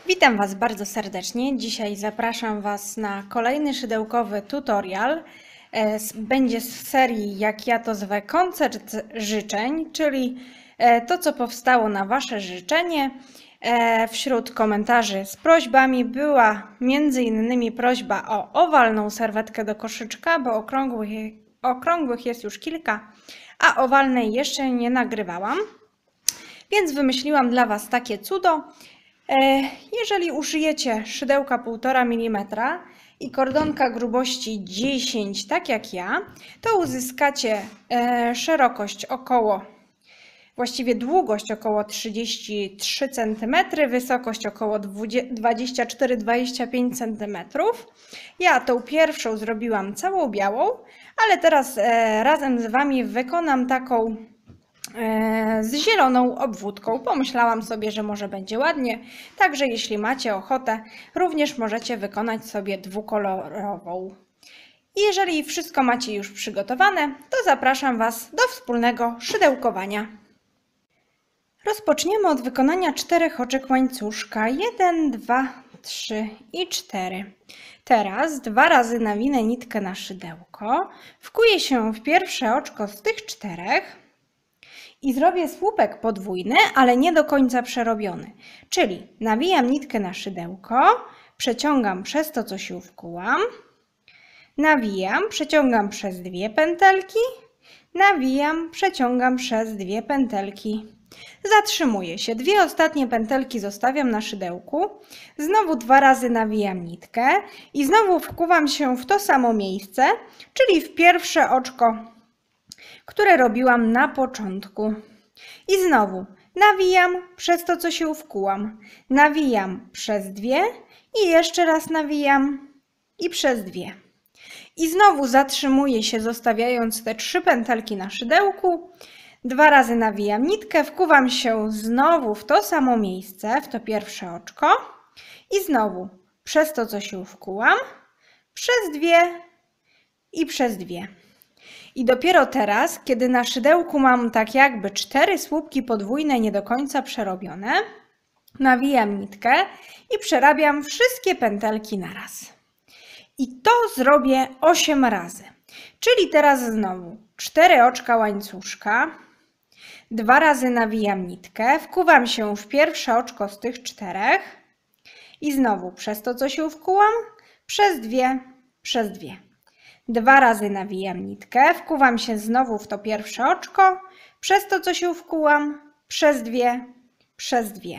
Witam Was bardzo serdecznie. Dzisiaj zapraszam Was na kolejny szydełkowy tutorial. Będzie z serii, jak ja to zwę, koncert życzeń, czyli to, co powstało na Wasze życzenie. Wśród komentarzy z prośbami była m.in. prośba o owalną serwetkę do koszyczka, bo okrągłych jest już kilka, a owalnej jeszcze nie nagrywałam. Więc wymyśliłam dla Was takie cudo. Jeżeli użyjecie szydełka 1,5 mm i kordonka grubości 10, tak jak ja, to uzyskacie szerokość właściwie długość około 33 cm, wysokość około 24-25 cm. Ja tą pierwszą zrobiłam całą białą, ale teraz razem z Wami wykonam taką z zieloną obwódką. Pomyślałam sobie, że może będzie ładnie, także jeśli macie ochotę, również możecie wykonać sobie dwukolorową. Jeżeli wszystko macie już przygotowane, to zapraszam Was do wspólnego szydełkowania. Rozpoczniemy od wykonania 4 oczek łańcuszka. 1, 2, 3 i 4. Teraz 2 razy nawinę nitkę na szydełko, wkuję się w pierwsze oczko z tych 4 i zrobię słupek podwójny, ale nie do końca przerobiony. Czyli nawijam nitkę na szydełko, przeciągam przez to, co się wkułam, nawijam, przeciągam przez 2 pętelki, nawijam, przeciągam przez 2 pętelki. Zatrzymuję się. 2 ostatnie pętelki zostawiam na szydełku, znowu 2 razy nawijam nitkę i znowu wkuwam się w to samo miejsce, czyli w pierwsze oczko, które robiłam na początku. I znowu nawijam przez to, co się wkułam. Nawijam przez 2 i jeszcze raz nawijam i przez 2. I znowu zatrzymuję się, zostawiając te 3 pętelki na szydełku. 2 razy nawijam nitkę, wkuwam się znowu w to samo miejsce, w to pierwsze oczko. I znowu przez to, co się wkułam, przez 2 i przez 2. I dopiero teraz, kiedy na szydełku mam tak jakby 4 słupki podwójne nie do końca przerobione, nawijam nitkę i przerabiam wszystkie pętelki na raz. I to zrobię 8 razy. Czyli teraz znowu 4 oczka łańcuszka, 2 razy nawijam nitkę, wkuwam się w pierwsze oczko z tych 4 i znowu przez to, co się wkułam, przez 2, przez 2. 2 razy nawijam nitkę, wkuwam się znowu w to pierwsze oczko, przez to, co się wkułam, przez 2, przez 2.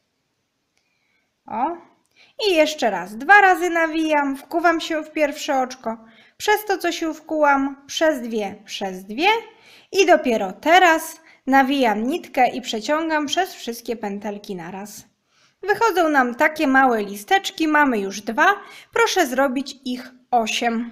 O. I jeszcze raz. 2 razy nawijam, wkuwam się w pierwsze oczko, przez to, co się wkułam, przez 2, przez 2. I dopiero teraz nawijam nitkę i przeciągam przez wszystkie pętelki naraz. Wychodzą nam takie małe listeczki, mamy już 2. Proszę zrobić ich 8.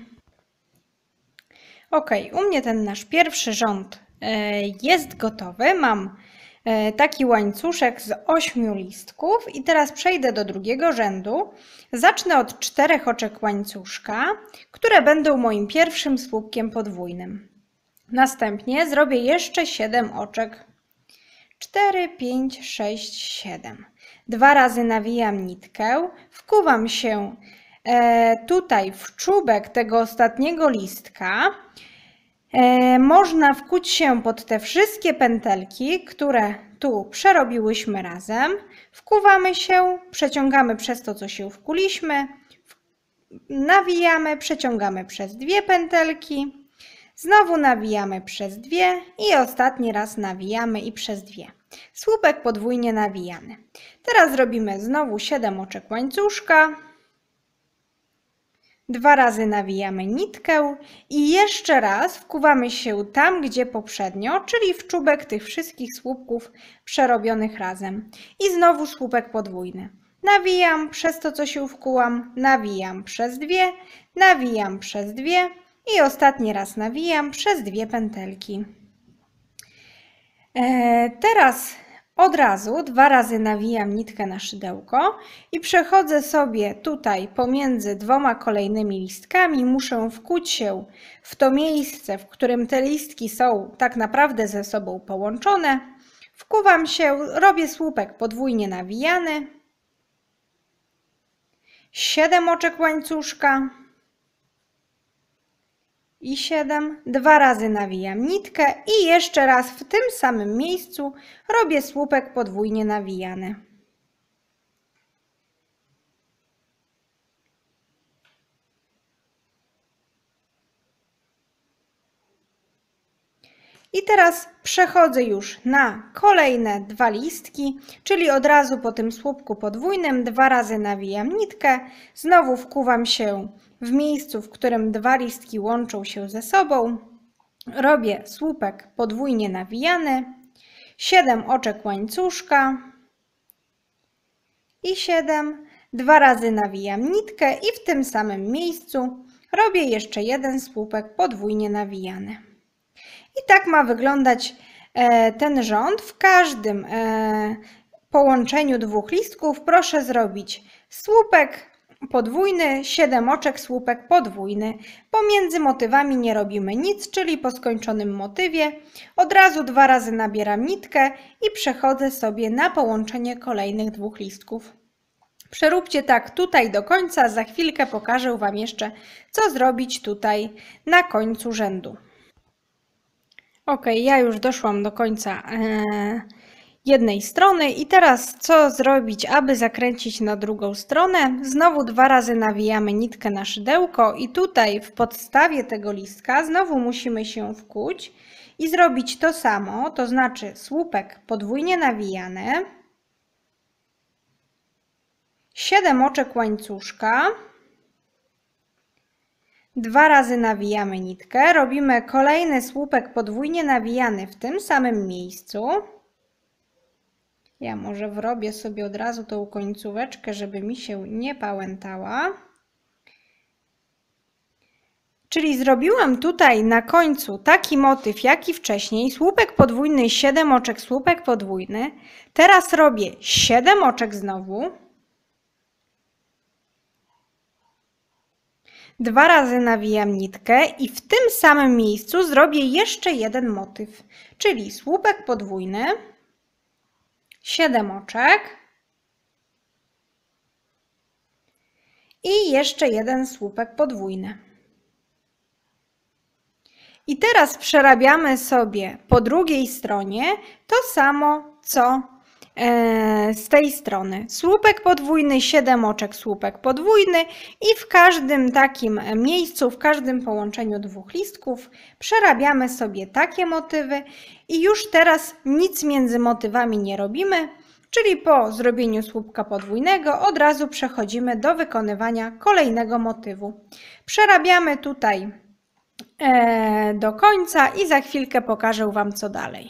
Ok, u mnie ten nasz pierwszy rząd jest gotowy. Mam taki łańcuszek z 8 listków i teraz przejdę do drugiego rzędu. Zacznę od 4 oczek łańcuszka, które będą moim pierwszym słupkiem podwójnym. Następnie zrobię jeszcze 7 oczek. 4, 5, 6, 7. 2 razy nawijam nitkę, wkuwam się tutaj w czubek tego ostatniego listka. Można wkuć się pod te wszystkie pętelki, które tu przerobiłyśmy razem. Wkuwamy się, przeciągamy przez to, co się wkuliśmy. Nawijamy, przeciągamy przez 2 pętelki. Znowu nawijamy przez 2 i ostatni raz nawijamy i przez 2. Słupek podwójnie nawijany. Teraz robimy znowu 7 oczek łańcuszka. 2 razy nawijamy nitkę i jeszcze raz wkuwamy się tam, gdzie poprzednio, czyli w czubek tych wszystkich słupków przerobionych razem. I znowu słupek podwójny. Nawijam przez to, co się wkułam, nawijam przez 2, nawijam przez 2 i ostatni raz nawijam przez 2 pętelki. Teraz od razu 2 razy nawijam nitkę na szydełko i przechodzę sobie tutaj pomiędzy 2 kolejnymi listkami. Muszę wkuć się w to miejsce, w którym te listki są tak naprawdę ze sobą połączone. Wkuwam się, robię słupek podwójnie nawijany 7 oczek łańcuszka i 7. 2 razy nawijam nitkę i jeszcze raz w tym samym miejscu robię słupek podwójnie nawijany. I teraz przechodzę już na kolejne 2 listki, czyli od razu po tym słupku podwójnym 2 razy nawijam nitkę, znowu wkuwam się w miejscu, w którym 2 listki łączą się ze sobą, robię słupek podwójnie nawijany, 7 oczek łańcuszka i 7, 2 razy nawijam nitkę i w tym samym miejscu robię jeszcze jeden słupek podwójnie nawijany. I tak ma wyglądać ten rząd. W każdym połączeniu 2 listków proszę zrobić słupek podwójny, 7 oczek, słupek podwójny. Pomiędzy motywami nie robimy nic, czyli po skończonym motywie od razu 2 razy nabieram nitkę i przechodzę sobie na połączenie kolejnych 2 listków. Przeróbcie tak tutaj do końca, za chwilkę pokażę Wam jeszcze, co zrobić tutaj na końcu rzędu. Ok, ja już doszłam do końca jednej strony i teraz co zrobić, aby zakręcić na drugą stronę? Znowu 2 razy nawijamy nitkę na szydełko i tutaj w podstawie tego listka znowu musimy się wkuć i zrobić to samo, to znaczy słupek podwójnie nawijany, 7 oczek łańcuszka, 2 razy nawijamy nitkę, robimy kolejny słupek podwójnie nawijany w tym samym miejscu. Ja może wrobię sobie od razu tą końcóweczkę, żeby mi się nie pałętała. Czyli zrobiłam tutaj na końcu taki motyw, jak i wcześniej. Słupek podwójny, 7 oczek, słupek podwójny. Teraz robię 7 oczek znowu. 2 razy nawijam nitkę i w tym samym miejscu zrobię jeszcze jeden motyw, czyli słupek podwójny, 7 oczek i jeszcze jeden słupek podwójny. I teraz przerabiamy sobie po drugiej stronie to samo, co z tej strony. Słupek podwójny, 7 oczek, słupek podwójny i w każdym takim miejscu, w każdym połączeniu 2 listków przerabiamy sobie takie motywy i już teraz nic między motywami nie robimy, czyli po zrobieniu słupka podwójnego od razu przechodzimy do wykonywania kolejnego motywu. Przerabiamy tutaj do końca i za chwilkę pokażę Wam, co dalej.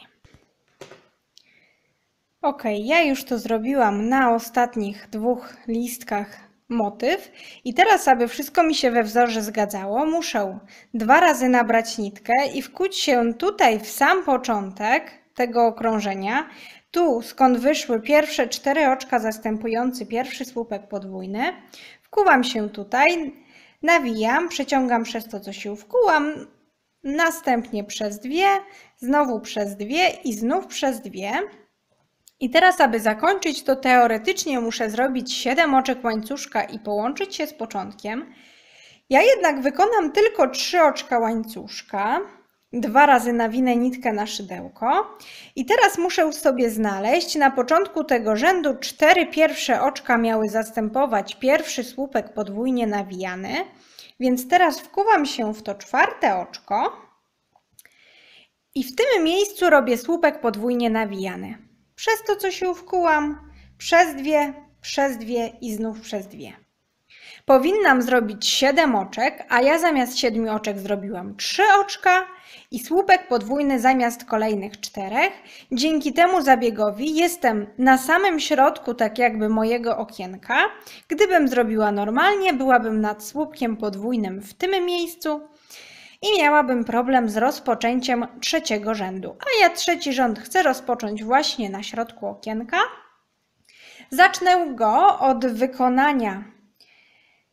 Ok, ja już to zrobiłam na ostatnich 2 listkach motyw i teraz, aby wszystko mi się we wzorze zgadzało, muszę 2 razy nabrać nitkę i wkuć się tutaj w sam początek tego okrążenia, tu skąd wyszły pierwsze 4 oczka zastępujące pierwszy słupek podwójny, wkuwam się tutaj, nawijam, przeciągam przez to, co się wkułam, następnie przez 2, znowu przez 2 i znów przez 2. I teraz, aby zakończyć, to teoretycznie muszę zrobić 7 oczek łańcuszka i połączyć się z początkiem. Ja jednak wykonam tylko 3 oczka łańcuszka, 2 razy nawinę nitkę na szydełko i teraz muszę sobie znaleźć, na początku tego rzędu 4 pierwsze oczka miały zastępować pierwszy słupek podwójnie nawijany, więc teraz wkuwam się w to 4. oczko i w tym miejscu robię słupek podwójnie nawijany. Przez to, co się wkułam, przez 2 i znów przez 2. Powinnam zrobić 7 oczek, a ja zamiast 7 oczek zrobiłam 3 oczka i słupek podwójny zamiast kolejnych 4. Dzięki temu zabiegowi jestem na samym środku tak jakby mojego okienka. Gdybym zrobiła normalnie, byłabym nad słupkiem podwójnym w tym miejscu i miałabym problem z rozpoczęciem 3. rzędu. A ja 3. rząd chcę rozpocząć właśnie na środku okienka. Zacznę go od wykonania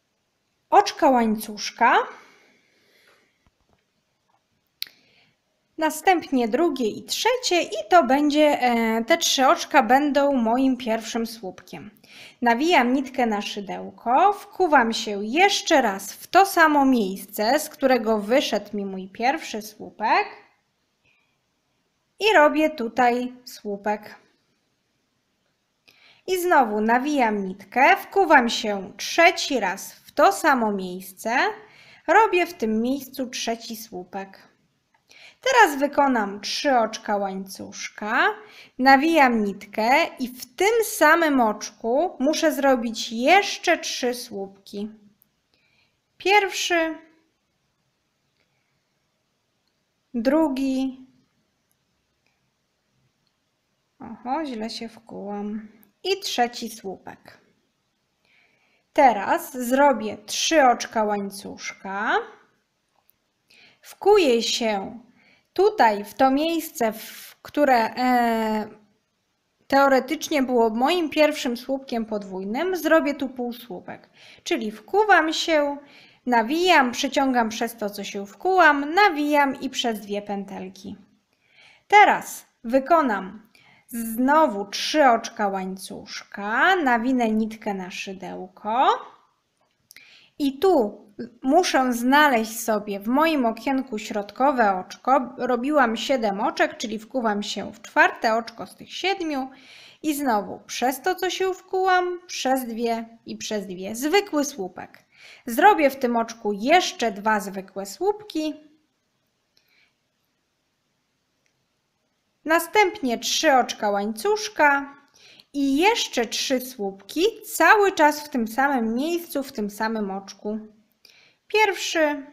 oczka łańcuszka. Następnie drugie i trzecie i to będzie, te 3 oczka będą moim pierwszym słupkiem. Nawijam nitkę na szydełko, wkuwam się jeszcze raz w to samo miejsce, z którego wyszedł mi mój pierwszy słupek i robię tutaj słupek. I znowu nawijam nitkę, wkuwam się trzeci raz w to samo miejsce, robię w tym miejscu trzeci słupek. Teraz wykonam 3 oczka łańcuszka, nawijam nitkę i w tym samym oczku muszę zrobić jeszcze 3 słupki. Pierwszy, drugi, źle się wkułam, i trzeci słupek. Teraz zrobię 3 oczka łańcuszka, wkuję się tutaj w to miejsce, które teoretycznie było moim pierwszym słupkiem podwójnym, zrobię tu półsłupek. Czyli wkuwam się, nawijam, przyciągam przez to, co się wkułam, nawijam i przez 2 pętelki. Teraz wykonam znowu 3 oczka łańcuszka, nawinę nitkę na szydełko i tu muszę znaleźć sobie w moim okienku środkowe oczko. Robiłam 7 oczek, czyli wkuwam się w 4. oczko z tych 7 i znowu przez to, co się wkułam, przez 2 i przez 2. Zwykły słupek. Zrobię w tym oczku jeszcze 2 zwykłe słupki. Następnie 3 oczka łańcuszka i jeszcze 3 słupki, cały czas w tym samym miejscu, w tym samym oczku. Pierwszy,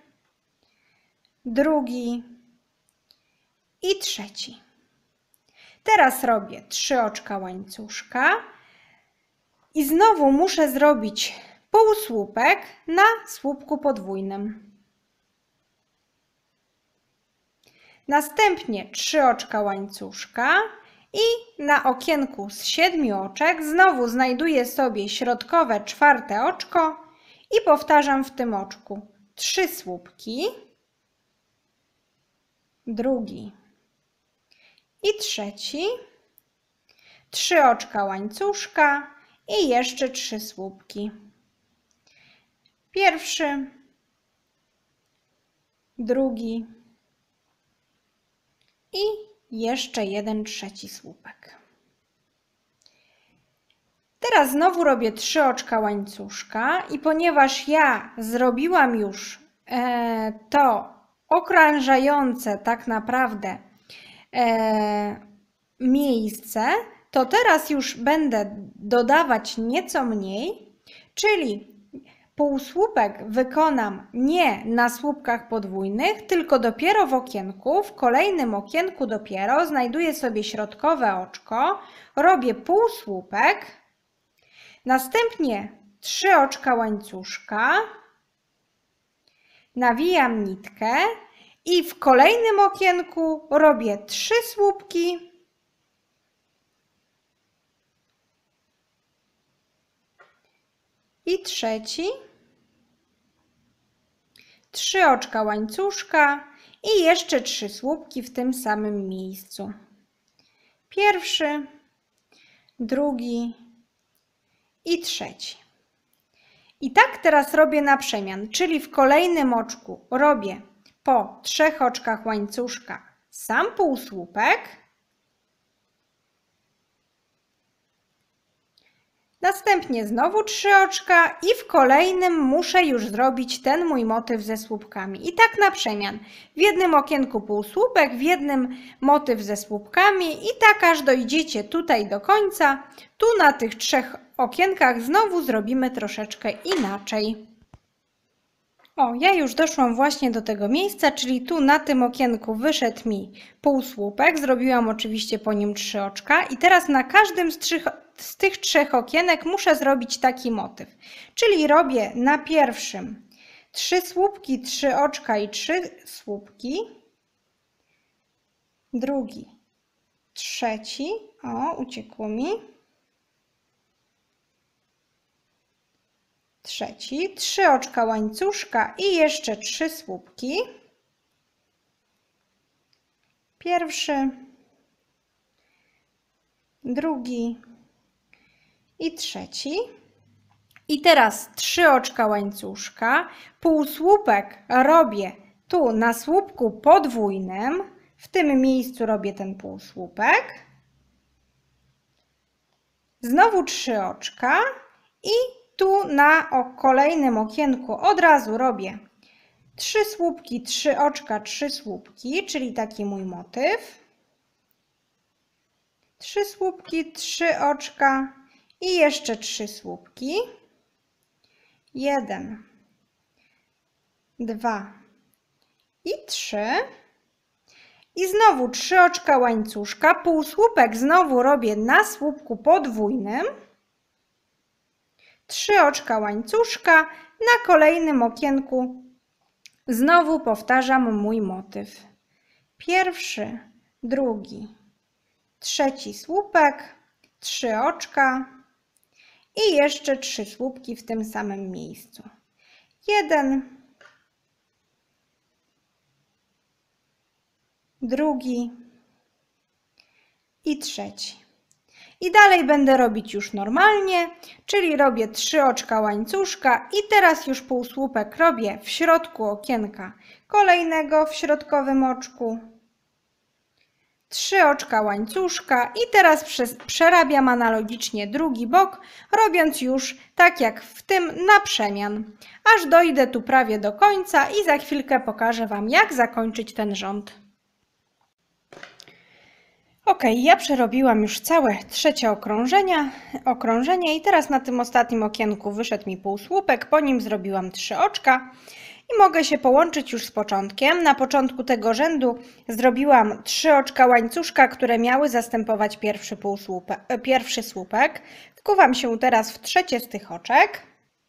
drugi i trzeci. Teraz robię 3 oczka łańcuszka i znowu muszę zrobić półsłupek na słupku podwójnym. Następnie 3 oczka łańcuszka i na okienku z 7 oczek znowu znajduję sobie środkowe 4. oczko i powtarzam w tym oczku 3 słupki, drugi i trzeci, 3 oczka łańcuszka i jeszcze 3 słupki. Pierwszy, drugi i jeszcze jeden trzeci słupek. Teraz znowu robię 3 oczka łańcuszka i ponieważ ja zrobiłam już to okrążające tak naprawdę miejsce, to teraz już będę dodawać nieco mniej, czyli półsłupek wykonam nie na słupkach podwójnych, tylko dopiero w okienku. W kolejnym okienku dopiero znajduję sobie środkowe oczko, robię półsłupek, następnie 3 oczka łańcuszka, nawijam nitkę i w kolejnym okienku robię 3 słupki i trzeci, 3 oczka łańcuszka i jeszcze 3 słupki w tym samym miejscu. Pierwszy, drugi i trzeci. I tak teraz robię na przemian, czyli w kolejnym oczku robię po 3 oczkach łańcuszka sam półsłupek, następnie znowu 3 oczka i w kolejnym muszę już zrobić ten mój motyw ze słupkami. I tak na przemian. W jednym okienku półsłupek, w jednym motyw ze słupkami i tak aż dojdziecie tutaj do końca. Tu na tych 3 okienkach znowu zrobimy troszeczkę inaczej. Ja już doszłam właśnie do tego miejsca, czyli tu na tym okienku wyszedł mi półsłupek. Zrobiłam oczywiście po nim 3 oczka i teraz na każdym z tych 3 okienek muszę zrobić taki motyw. Czyli robię na pierwszym 3 słupki, 3 oczka i 3 słupki. Drugi, trzeci, uciekło mi. Trzeci, 3 oczka łańcuszka i jeszcze 3 słupki. pierwszy, drugi i trzeci. I teraz 3 oczka łańcuszka, półsłupek robię tu na słupku podwójnym, w tym miejscu robię ten półsłupek. Znowu 3 oczka i tu na kolejnym okienku od razu robię 3 słupki, 3 oczka, 3 słupki, czyli taki mój motyw. 3 słupki, 3 oczka i jeszcze 3 słupki. 1, 2 i 3. I znowu 3 oczka łańcuszka, półsłupek znowu robię na słupku podwójnym. 3 oczka łańcuszka, na kolejnym okienku znowu powtarzam mój motyw. Pierwszy, drugi, trzeci słupek, 3 oczka i jeszcze 3 słupki w tym samym miejscu. 1, drugi i trzeci. I dalej będę robić już normalnie, czyli robię 3 oczka łańcuszka i teraz już półsłupek robię w środku okienka kolejnego w środkowym oczku. 3 oczka łańcuszka i teraz przerabiam analogicznie drugi bok, robiąc już tak jak w tym na przemian, aż dojdę tu prawie do końca i za chwilkę pokażę Wam, jak zakończyć ten rząd. Ok, ja przerobiłam już całe trzecie okrążenie i teraz na tym ostatnim okienku wyszedł mi półsłupek, po nim zrobiłam 3 oczka i mogę się połączyć już z początkiem. Na początku tego rzędu zrobiłam 3 oczka łańcuszka, które miały zastępować pierwszy słupek. Wkuwam się teraz w trzecie z tych oczek.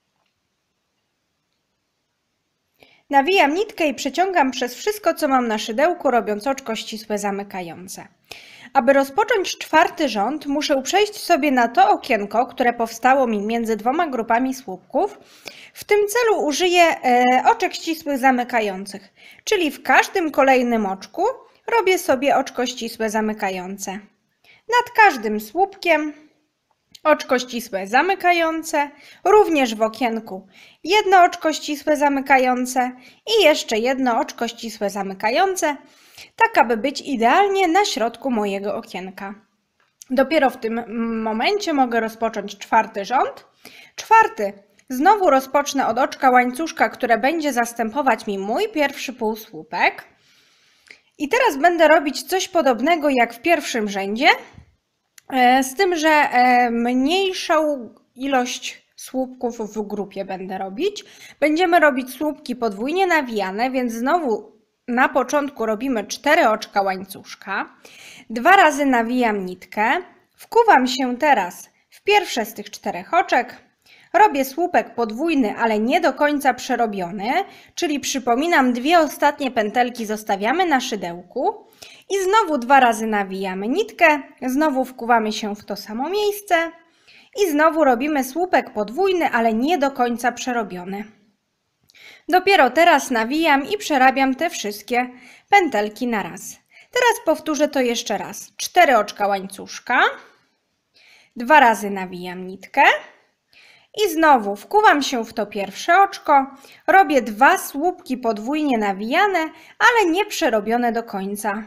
Nawijam nitkę i przeciągam przez wszystko, co mam na szydełku, robiąc oczko ścisłe zamykające. Aby rozpocząć czwarty rząd, muszę przejść sobie na to okienko, które powstało mi między dwoma grupami słupków. W tym celu użyję oczek ścisłych zamykających, czyli w każdym kolejnym oczku robię sobie oczko ścisłe zamykające. Nad każdym słupkiem oczko ścisłe zamykające, również w okienku jedno oczko ścisłe zamykające i jeszcze jedno oczko ścisłe zamykające, tak aby być idealnie na środku mojego okienka. Dopiero w tym momencie mogę rozpocząć czwarty rząd. Czwarty znowu rozpocznę od oczka łańcuszka, które będzie zastępować mi mój pierwszy półsłupek. I teraz będę robić coś podobnego jak w pierwszym rzędzie, z tym, że mniejszą ilość słupków w grupie będę robić. Będziemy robić słupki podwójnie nawijane, więc znowu na początku robimy 4 oczka łańcuszka. 2 razy nawijam nitkę. Wkuwam się teraz w pierwsze z tych 4 oczek. Robię słupek podwójny, ale nie do końca przerobiony, czyli przypominam, 2 ostatnie pętelki zostawiamy na szydełku. I znowu 2 razy nawijamy nitkę, znowu wkuwamy się w to samo miejsce i znowu robimy słupek podwójny, ale nie do końca przerobiony. Dopiero teraz nawijam i przerabiam te wszystkie pętelki na raz. Teraz powtórzę to jeszcze raz. 4 oczka łańcuszka, 2 razy nawijam nitkę i znowu wkuwam się w to pierwsze oczko, robię 2 słupki podwójnie nawijane, ale nie przerobione do końca.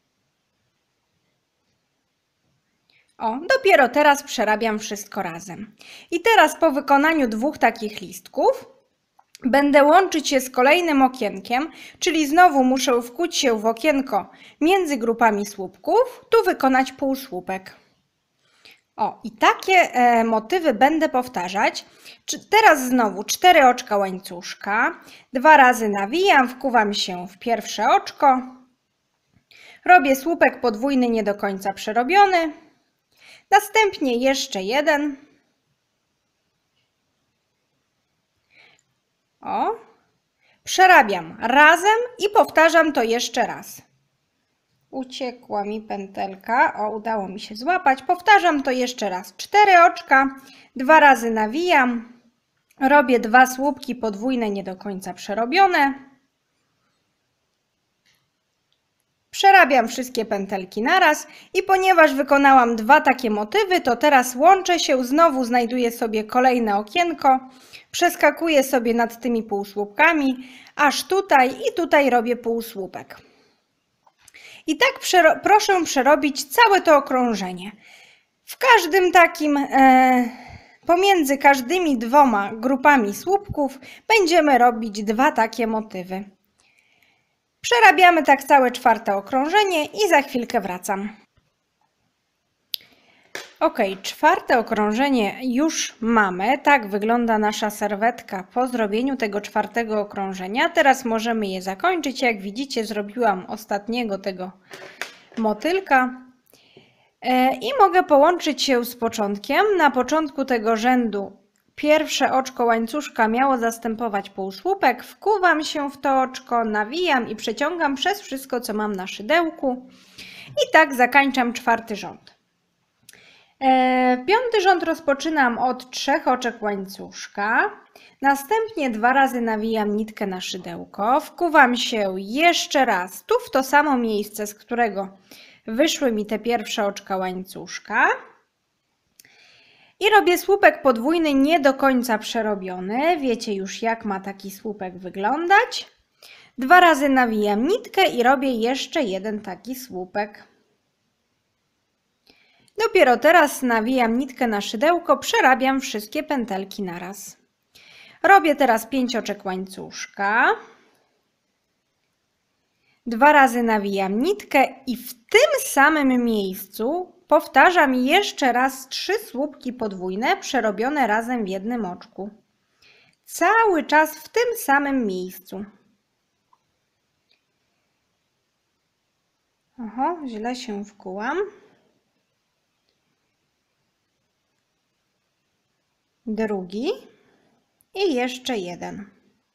Dopiero teraz przerabiam wszystko razem. I teraz po wykonaniu 2 takich listków będę łączyć je z kolejnym okienkiem, czyli znowu muszę wkuć się w okienko między grupami słupków, tu wykonać półsłupek. I takie motywy będę powtarzać. Teraz znowu 4 oczka łańcuszka, 2 razy nawijam, wkuwam się w pierwsze oczko, robię słupek podwójny nie do końca przerobiony, następnie jeszcze jeden. Przerabiam razem i powtarzam to jeszcze raz. Uciekła mi pętelka, udało mi się złapać. Powtarzam to jeszcze raz. 4 oczka, 2 razy nawijam, robię 2 słupki podwójne nie do końca przerobione. Przerabiam wszystkie pętelki naraz i ponieważ wykonałam 2 takie motywy, to teraz łączę się, znowu znajduję sobie kolejne okienko, przeskakuję sobie nad tymi półsłupkami, aż tutaj i tutaj robię półsłupek. I tak proszę przerobić całe to okrążenie. W każdym takim, pomiędzy każdymi 2 grupami słupków będziemy robić 2 takie motywy. Przerabiamy tak całe 4. okrążenie i za chwilkę wracam. Ok, 4. okrążenie już mamy. Tak wygląda nasza serwetka po zrobieniu tego 4. okrążenia. Teraz możemy je zakończyć. Jak widzicie, zrobiłam ostatniego tego motylka. I mogę połączyć się z początkiem. Na początku tego rzędu pierwsze oczko łańcuszka miało zastępować półsłupek. Wkuwam się w to oczko, nawijam i przeciągam przez wszystko, co mam na szydełku. I tak zakończam 4. rząd. 5. rząd rozpoczynam od 3 oczek łańcuszka. Następnie 2 razy nawijam nitkę na szydełko. Wkuwam się jeszcze raz tu w to samo miejsce, z którego wyszły mi te pierwsze oczka łańcuszka. I robię słupek podwójny nie do końca przerobiony. Wiecie już, jak ma taki słupek wyglądać. 2 razy nawijam nitkę i robię jeszcze jeden taki słupek. Dopiero teraz nawijam nitkę na szydełko, przerabiam wszystkie pętelki naraz. Robię teraz 5 oczek łańcuszka. 2 razy nawijam nitkę i w tym samym miejscu powtarzam jeszcze raz 3 słupki podwójne przerobione razem w jednym oczku. Cały czas w tym samym miejscu. Oho, źle się wkułam. Drugi i jeszcze jeden.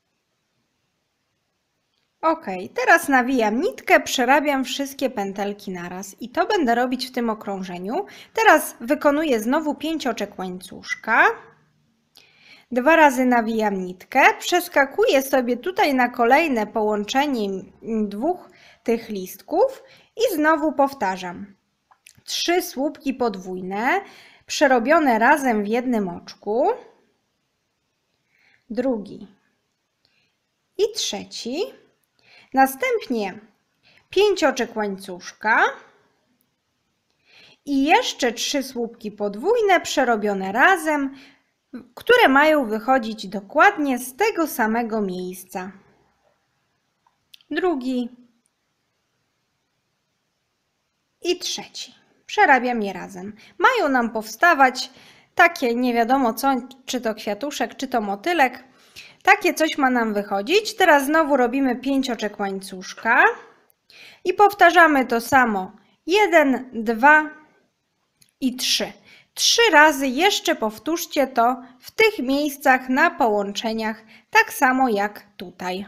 Ok, teraz nawijam nitkę, przerabiam wszystkie pętelki naraz i to będę robić w tym okrążeniu. Teraz wykonuję znowu 5 oczek łańcuszka. 2 razy nawijam nitkę, przeskakuję sobie tutaj na kolejne połączenie 2 tych listków i znowu powtarzam. 3 słupki podwójne, przerobione razem w jednym oczku. Drugi i trzeci. Następnie 5 oczek łańcuszka i jeszcze 3 słupki podwójne przerobione razem, które mają wychodzić dokładnie z tego samego miejsca. Drugi i trzeci. Przerabiam je razem. Mają nam powstawać takie nie wiadomo co, czy to kwiatuszek, czy to motylek. Takie coś ma nam wychodzić. Teraz znowu robimy 5 oczek łańcuszka i powtarzamy to samo. 1, 2 i 3. 3 razy jeszcze powtórzcie to w tych miejscach na połączeniach, tak samo jak tutaj.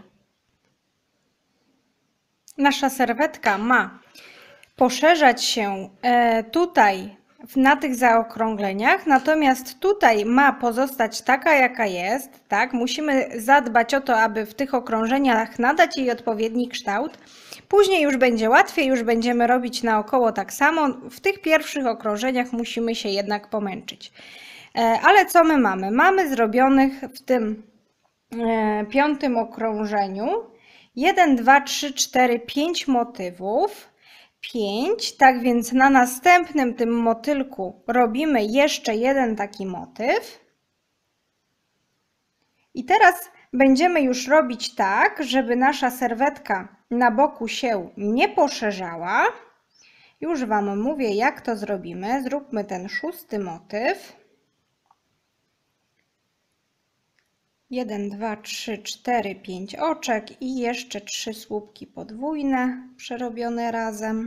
Nasza serwetka ma poszerzać się tutaj na tych zaokrągleniach, natomiast tutaj ma pozostać taka, jaka jest. Tak? Musimy zadbać o to, aby w tych okrążeniach nadać jej odpowiedni kształt. Później już będzie łatwiej, już będziemy robić naokoło tak samo. W tych pierwszych okrążeniach musimy się jednak pomęczyć. Ale co my mamy? Mamy zrobionych w tym 5. okrążeniu 1, 2, 3, 4, 5 motywów. 5, tak więc na następnym tym motylku robimy jeszcze jeden taki motyw. I teraz będziemy już robić tak, żeby nasza serwetka na boku się nie poszerzała. Już Wam mówię, jak to zrobimy. Zróbmy ten 6. motyw. 1, 2, 3, 4, 5 oczek i jeszcze 3 słupki podwójne przerobione razem.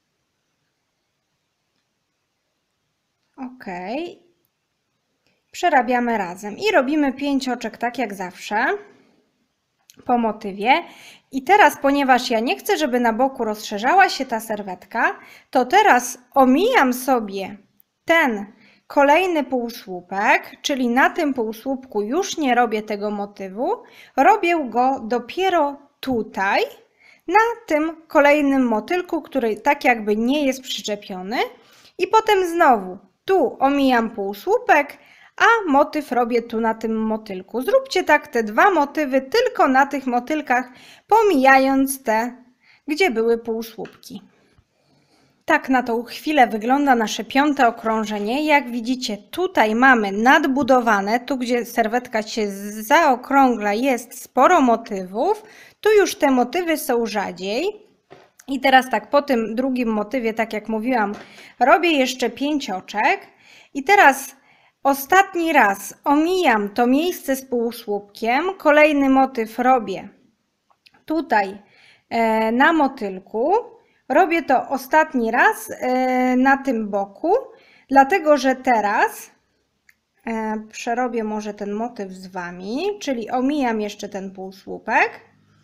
Ok. Przerabiamy razem i robimy 5 oczek tak jak zawsze po motywie. I teraz, ponieważ ja nie chcę, żeby na boku rozszerzała się ta serwetka, to teraz omijam sobie ten kolejny półsłupek, czyli na tym półsłupku już nie robię tego motywu, robię go dopiero tutaj, na tym kolejnym motylku, który tak jakby nie jest przyczepiony. I potem znowu tu omijam półsłupek, a motyw robię tu na tym motylku. Zróbcie tak te dwa motywy tylko na tych motylkach, pomijając te, gdzie były półsłupki. Tak na tą chwilę wygląda nasze piąte okrążenie. Jak widzicie, tutaj mamy nadbudowane, tu gdzie serwetka się zaokrągla, jest sporo motywów. Tu już te motywy są rzadziej. I teraz tak, po tym drugim motywie, tak jak mówiłam, robię jeszcze 5 oczek. I teraz ostatni raz omijam to miejsce z półsłupkiem. Kolejny motyw robię tutaj na motylku. Robię to ostatni raz na tym boku, dlatego że teraz przerobię może ten motyw z Wami, czyli omijam jeszcze ten półsłupek.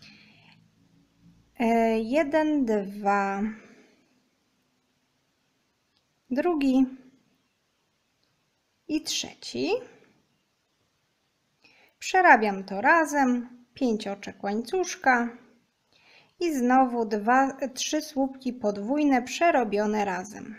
1, 2, drugi i trzeci. Przerabiam to razem, 5 oczek łańcuszka. I znowu 3 słupki podwójne przerobione razem.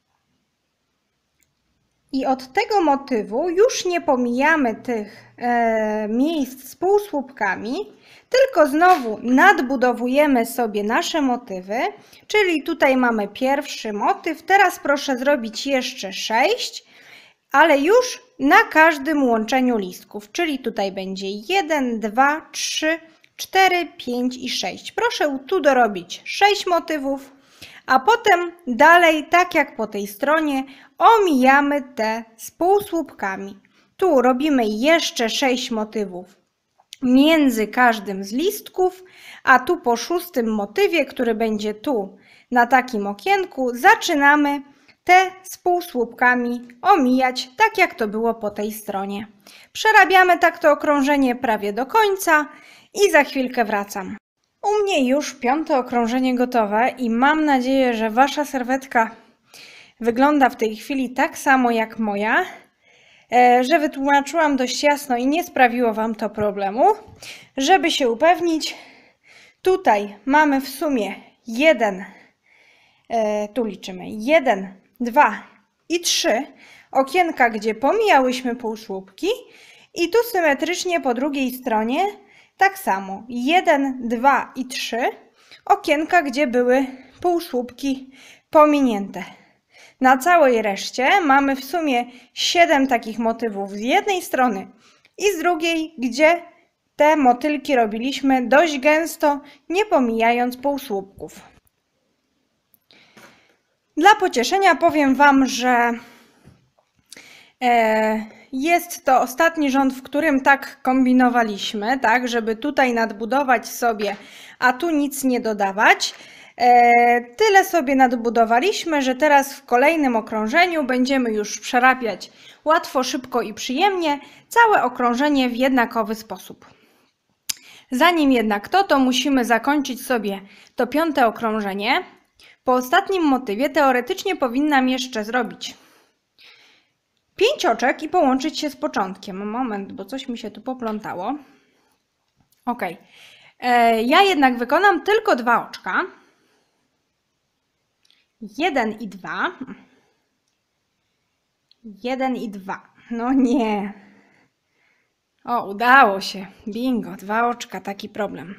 I od tego motywu już nie pomijamy tych miejsc z półsłupkami, tylko znowu nadbudowujemy sobie nasze motywy, czyli tutaj mamy pierwszy motyw. Teraz proszę zrobić jeszcze 6, ale już na każdym łączeniu listków, czyli tutaj będzie 1, 2, 3, 4, 5 i 6. Proszę tu dorobić 6 motywów, a potem dalej, tak jak po tej stronie, omijamy te z półsłupkami. Tu robimy jeszcze 6 motywów między każdym z listków, a tu po 6. motywie, który będzie tu na takim okienku, zaczynamy te z półsłupkami omijać, tak jak to było po tej stronie. Przerabiamy tak to okrążenie prawie do końca i za chwilkę wracam. U mnie już 5. okrążenie gotowe i mam nadzieję, że Wasza serwetka wygląda w tej chwili tak samo jak moja, że wytłumaczyłam dość jasno i nie sprawiło Wam to problemu. Żeby się upewnić, tutaj mamy w sumie 1, tu liczymy 1, 2 i 3 okienka, gdzie pomijałyśmy półsłupki i tu symetrycznie po drugiej stronie tak samo 1, 2 i 3 okienka, gdzie były półsłupki pominięte. Na całej reszcie mamy w sumie 7 takich motywów z jednej strony i z drugiej, gdzie te motylki robiliśmy dość gęsto, nie pomijając półsłupków. Dla pocieszenia powiem Wam, że jest to ostatni rząd, w którym tak kombinowaliśmy, tak, żeby tutaj nadbudować sobie, a tu nic nie dodawać. Tyle sobie nadbudowaliśmy, że teraz w kolejnym okrążeniu będziemy już przerabiać łatwo, szybko i przyjemnie całe okrążenie w jednakowy sposób. Zanim jednak to musimy zakończyć sobie to 5. okrążenie. Po ostatnim motywie teoretycznie powinnam jeszcze zrobić 5 oczek i połączyć się z początkiem. Moment, bo coś mi się tu poplątało. Ok. Ja jednak wykonam tylko 2 oczka. 1 i 2. 1 i 2. No nie. O, udało się. Bingo, 2 oczka, taki problem.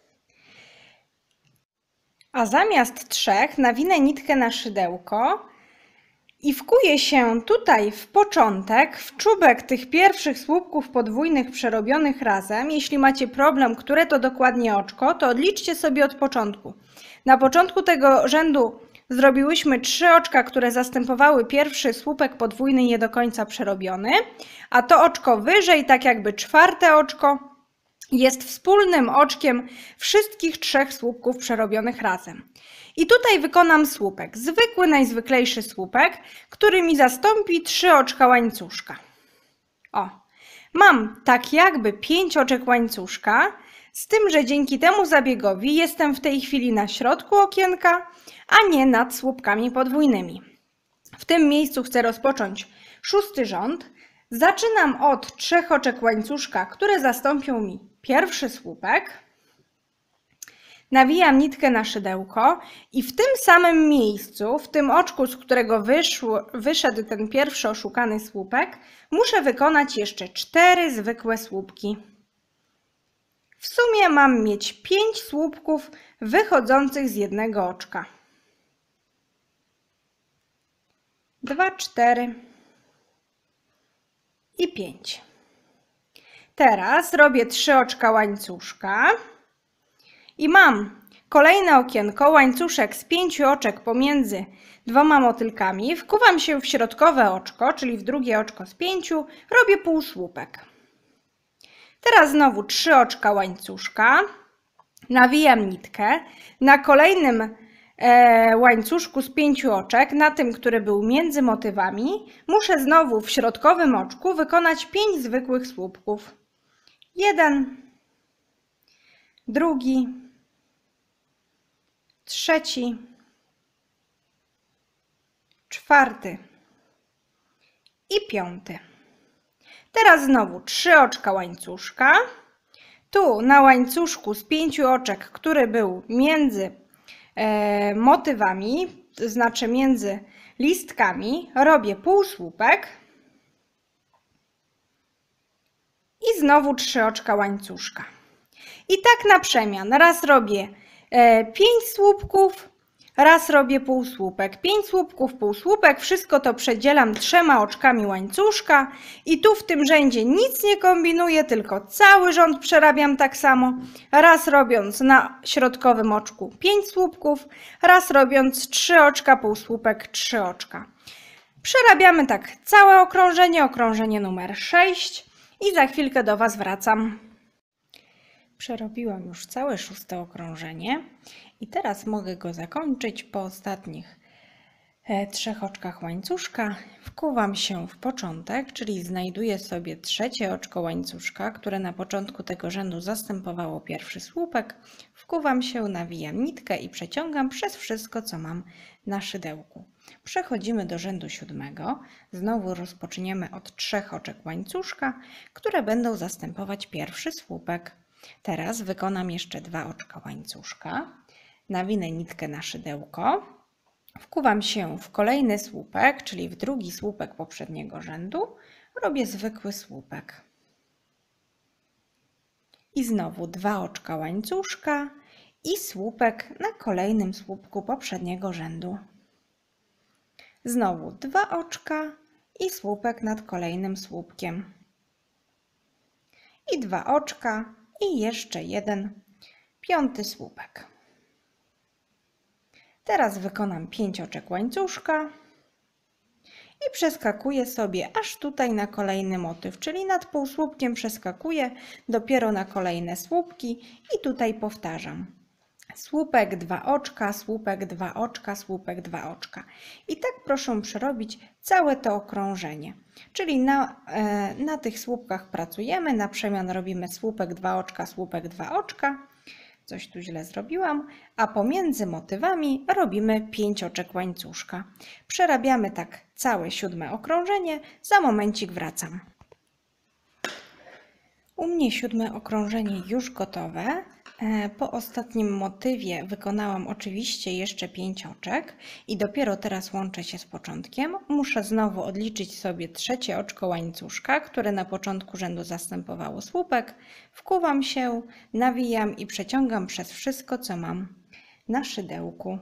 A zamiast 3 nawinę nitkę na szydełko i wkuję się tutaj w początek, w czubek tych pierwszych słupków podwójnych przerobionych razem. Jeśli macie problem, które to dokładnie oczko, to odliczcie sobie od początku. Na początku tego rzędu zrobiłyśmy 3 oczka, które zastępowały pierwszy słupek podwójny nie do końca przerobiony, a to oczko wyżej, tak jakby 4. oczko, jest wspólnym oczkiem wszystkich 3 słupków przerobionych razem. I tutaj wykonam słupek, zwykły, najzwyklejszy słupek, który mi zastąpi 3 oczka łańcuszka. O, mam tak jakby 5 oczek łańcuszka, z tym, że dzięki temu zabiegowi jestem w tej chwili na środku okienka, a nie nad słupkami podwójnymi. W tym miejscu chcę rozpocząć 6. rząd. Zaczynam od 3 oczek łańcuszka, które zastąpią mi pierwszy słupek. nawijam nitkę na szydełko i w tym samym miejscu, w tym oczku, z którego wyszedł ten pierwszy oszukany słupek, muszę wykonać jeszcze 4 zwykłe słupki. W sumie mam mieć 5 słupków wychodzących z jednego oczka. 2, 4 i 5. Teraz robię 3 oczka łańcuszka i mam kolejne okienko, łańcuszek z 5 oczek pomiędzy 2 motylkami. Wkuwam się w środkowe oczko, czyli w drugie oczko z 5, robię półsłupek. Teraz znowu 3 oczka łańcuszka, nawijam nitkę. Na kolejnym łańcuszku z 5 oczek, na tym, który był między motywami, muszę znowu w środkowym oczku wykonać 5 zwykłych słupków. 1, drugi, 3, 4 i 5. Teraz znowu 3 oczka łańcuszka. Tu na łańcuszku z 5 oczek, który był między motywami, to znaczy między listkami, robię półsłupek i znowu 3 oczka łańcuszka. I tak na przemian. Raz robię 5 słupków, raz robię półsłupek. 5 słupków, półsłupek, wszystko to przedzielam 3 oczkami łańcuszka i tu w tym rzędzie nic nie kombinuję, tylko cały rząd przerabiam tak samo. Raz robiąc na środkowym oczku 5 słupków, raz robiąc 3 oczka, półsłupek, 3 oczka. Przerabiamy tak całe okrążenie, okrążenie numer 6 i za chwilkę do Was wracam. Przerobiłam już całe 6. okrążenie i teraz mogę go zakończyć po ostatnich 3 oczkach łańcuszka. Wkuwam się w początek, czyli znajduję sobie 3 oczko łańcuszka, które na początku tego rzędu zastępowało pierwszy słupek. Wkuwam się, nawijam nitkę i przeciągam przez wszystko, co mam na szydełku. Przechodzimy do rzędu 7. Znowu rozpoczniemy od 3 oczek łańcuszka, które będą zastępować pierwszy słupek. Teraz wykonam jeszcze 2 oczka łańcuszka, nawinę nitkę na szydełko, wkuwam się w kolejny słupek, czyli w drugi słupek poprzedniego rzędu, robię zwykły słupek. I znowu 2 oczka łańcuszka i słupek na kolejnym słupku poprzedniego rzędu. Znowu 2 oczka i słupek nad kolejnym słupkiem. I 2 oczka i jeszcze jeden 5. słupek. Teraz wykonam 5 oczek łańcuszka i przeskakuję sobie aż tutaj na kolejny motyw, czyli nad półsłupkiem przeskakuję dopiero na kolejne słupki i tutaj powtarzam. Słupek, 2 oczka, słupek, 2 oczka, słupek, 2 oczka. I tak proszę przerobić całe to okrążenie. Czyli na tych słupkach pracujemy, na przemian robimy słupek, 2 oczka, słupek, 2 oczka. Coś tu źle zrobiłam. A pomiędzy motywami robimy 5 oczek łańcuszka. Przerabiamy tak całe 7. okrążenie. Za momencik wracam. U mnie 7. okrążenie już gotowe. Po ostatnim motywie wykonałam oczywiście jeszcze 5 oczek i dopiero teraz łączę się z początkiem. Muszę znowu odliczyć sobie 3 oczko łańcuszka, które na początku rzędu zastępowało słupek. Wkuwam się, nawijam i przeciągam przez wszystko, co mam na szydełku.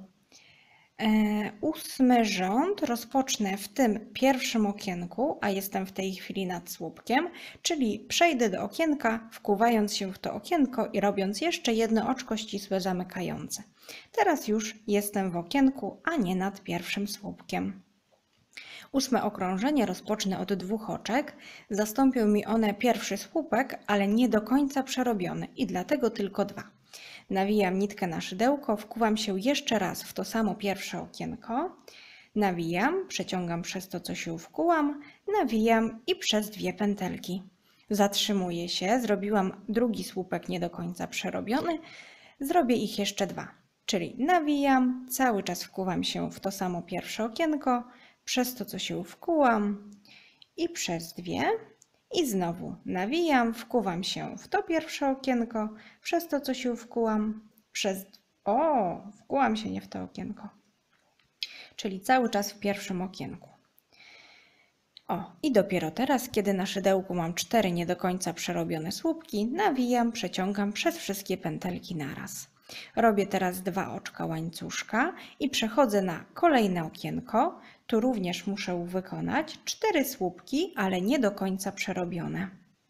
8. rząd rozpocznę w tym pierwszym okienku, a jestem w tej chwili nad słupkiem, czyli przejdę do okienka, wkuwając się w to okienko i robiąc jeszcze jedno oczko ścisłe zamykające. Teraz już jestem w okienku, a nie nad pierwszym słupkiem. 8. okrążenie rozpocznę od 2 oczek. Zastąpią mi one pierwszy słupek, ale nie do końca przerobiony i dlatego tylko 2. Nawijam nitkę na szydełko, wkuwam się jeszcze raz w to samo pierwsze okienko, nawijam, przeciągam przez to, co się wkułam, nawijam i przez 2 pętelki. Zatrzymuję się, zrobiłam drugi słupek nie do końca przerobiony, zrobię ich jeszcze 2. Czyli nawijam, cały czas wkuwam się w to samo pierwsze okienko, przez to, co się wkułam i przez 2. I znowu nawijam, wkuwam się w to pierwsze okienko, przez to, co się wkułam, przez O, wkułam się nie w to okienko. Czyli cały czas w pierwszym okienku. O, i dopiero teraz, kiedy na szydełku mam 4 nie do końca przerobione słupki, nawijam, przeciągam przez wszystkie pętelki naraz. Robię teraz 2 oczka łańcuszka i przechodzę na kolejne okienko. Tu również muszę wykonać 4 słupki, ale nie do końca przerobione.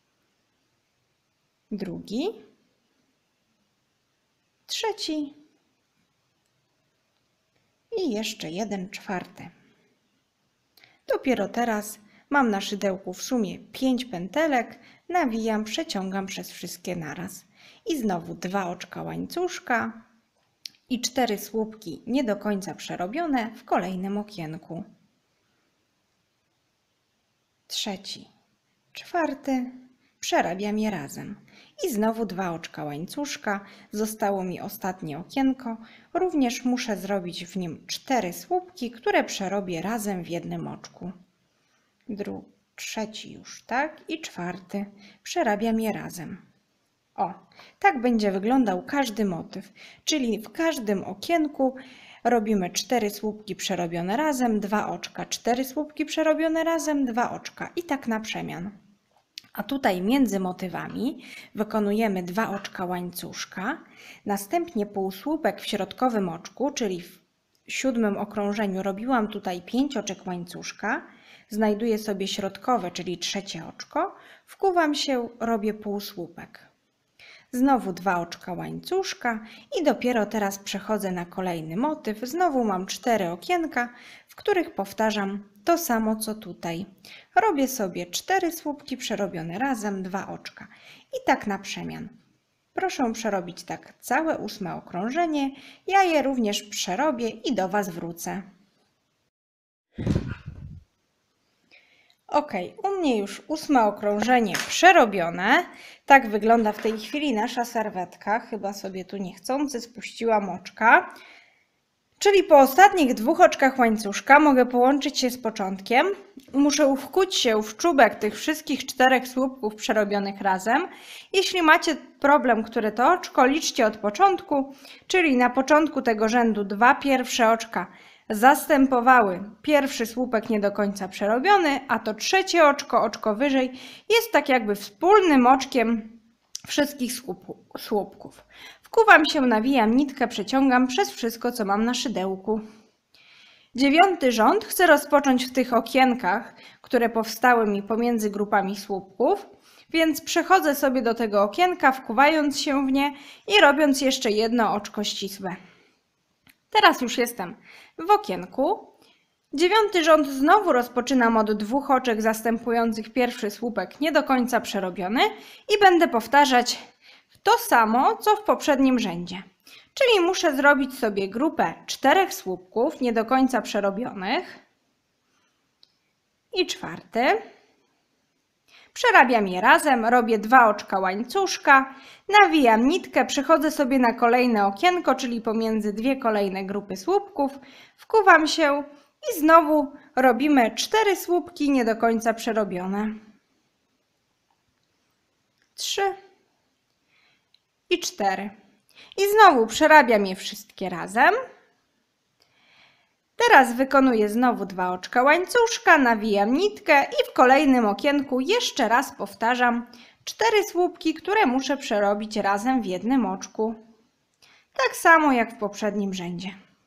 Drugi, trzeci i jeszcze jeden czwarty. Dopiero teraz mam na szydełku w sumie 5 pętelek, nawijam, przeciągam przez wszystkie naraz. I znowu 2 oczka łańcuszka i 4 słupki nie do końca przerobione w kolejnym okienku. Trzeci, czwarty, przerabiam je razem. I znowu 2 oczka łańcuszka, zostało mi ostatnie okienko. Również muszę zrobić w nim 4 słupki, które przerobię razem w jednym oczku. Trzeci już, tak? I czwarty. Przerabiam je razem. O, tak będzie wyglądał każdy motyw, czyli w każdym okienku robimy 4 słupki przerobione razem, 2 oczka, 4 słupki przerobione razem, 2 oczka i tak na przemian. A tutaj między motywami wykonujemy 2 oczka łańcuszka, następnie półsłupek w środkowym oczku, czyli w 7. okrążeniu robiłam tutaj 5 oczek łańcuszka, znajduję sobie środkowe, czyli 3. oczko, wkuwam się, robię półsłupek. Znowu 2 oczka łańcuszka i dopiero teraz przechodzę na kolejny motyw. Znowu mam 4 okienka, w których powtarzam to samo co tutaj. Robię sobie 4 słupki przerobione razem, 2 oczka i tak na przemian. Proszę przerobić tak całe 8. okrążenie. Ja je również przerobię i do Was wrócę. Ok, u mnie już 8. okrążenie przerobione. Tak wygląda w tej chwili nasza serwetka. Chyba sobie tu niechcący spuściłam oczka. Czyli po ostatnich 2 oczkach łańcuszka mogę połączyć się z początkiem. Muszę wkuć się w czubek tych wszystkich 4 słupków przerobionych razem. Jeśli macie problem, które to oczko, liczcie od początku, czyli na początku tego rzędu 2 pierwsze oczka zastępowały pierwszy słupek nie do końca przerobiony, a to 3. oczko, oczko wyżej, jest tak jakby wspólnym oczkiem wszystkich słupków. Wkuwam się, nawijam nitkę, przeciągam przez wszystko, co mam na szydełku. 9. rząd chcę rozpocząć w tych okienkach, które powstały mi pomiędzy grupami słupków, więc przechodzę sobie do tego okienka, wkuwając się w nie i robiąc jeszcze jedno oczko ścisłe. Teraz już jestem w okienku. 9. rząd znowu rozpoczynam od 2 oczek zastępujących pierwszy słupek nie do końca przerobiony i będę powtarzać to samo, co w poprzednim rzędzie. Czyli muszę zrobić sobie grupę 4 słupków nie do końca przerobionych i 4. Przerabiam je razem, robię 2 oczka łańcuszka, nawijam nitkę, przechodzę sobie na kolejne okienko, czyli pomiędzy 2 kolejne grupy słupków, wkuwam się i znowu robimy 4 słupki nie do końca przerobione. 3 i 4. I znowu przerabiam je wszystkie razem. Teraz wykonuję znowu 2 oczka łańcuszka, nawijam nitkę i w kolejnym okienku jeszcze raz powtarzam 4 słupki, które muszę przerobić razem w jednym oczku. Tak samo jak w poprzednim rzędzie.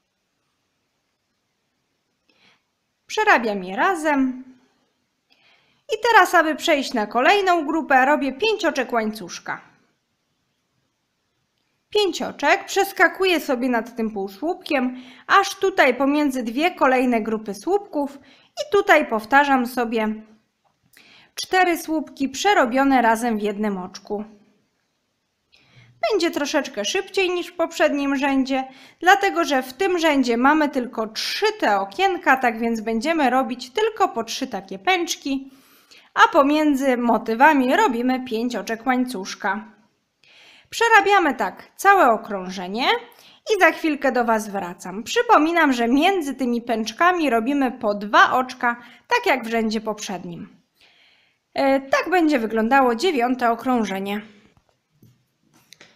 Przerabiam je razem. I teraz, aby przejść na kolejną grupę, robię 5 oczek łańcuszka. 5 oczek, przeskakuję sobie nad tym półsłupkiem, aż tutaj pomiędzy 2 kolejne grupy słupków i tutaj powtarzam sobie 4 słupki przerobione razem w jednym oczku. Będzie troszeczkę szybciej niż w poprzednim rzędzie, dlatego że w tym rzędzie mamy tylko 3 te okienka, tak więc będziemy robić tylko po 3 takie pęczki, a pomiędzy motywami robimy 5 oczek łańcuszka. Przerabiamy tak całe okrążenie i za chwilkę do Was wracam. Przypominam, że między tymi pęczkami robimy po 2 oczka, tak jak w rzędzie poprzednim. Tak będzie wyglądało 9. okrążenie.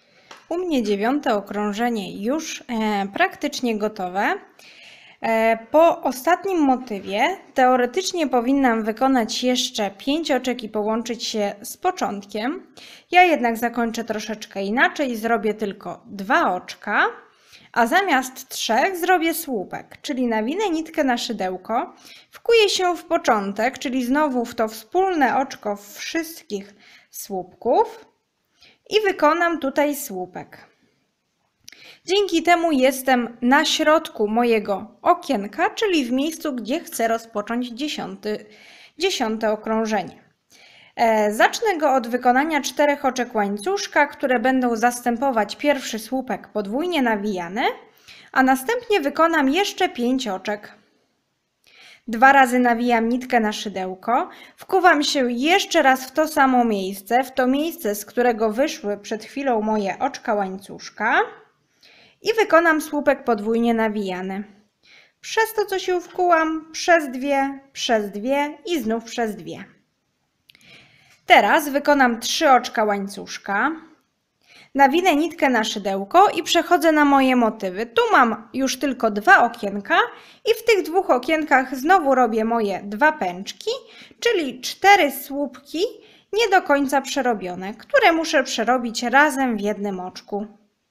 U mnie 9. okrążenie już praktycznie gotowe. Po ostatnim motywie teoretycznie powinnam wykonać jeszcze 5 oczek i połączyć się z początkiem. Ja jednak zakończę troszeczkę inaczej, zrobię tylko 2 oczka, a zamiast 3 zrobię słupek, czyli nawinę nitkę na szydełko, wkuję się w początek, czyli znowu w to wspólne oczko wszystkich słupków i wykonam tutaj słupek. Dzięki temu jestem na środku mojego okienka, czyli w miejscu, gdzie chcę rozpocząć 10. okrążenie. Zacznę go od wykonania 4 oczek łańcuszka, które będą zastępować pierwszy słupek podwójnie nawijany, a następnie wykonam jeszcze 5 oczek. 2 razy nawijam nitkę na szydełko, wkuwam się jeszcze raz w to samo miejsce, w to miejsce, z którego wyszły przed chwilą moje oczka łańcuszka i wykonam słupek podwójnie nawijany. Przez to, co się wkułam, przez dwie i znów przez 2. Teraz wykonam 3 oczka łańcuszka, nawinę nitkę na szydełko i przechodzę na moje motywy. Tu mam już tylko 2 okienka i w tych 2 okienkach znowu robię moje 2 pęczki, czyli 4 słupki nie do końca przerobione, które muszę przerobić razem w jednym oczku.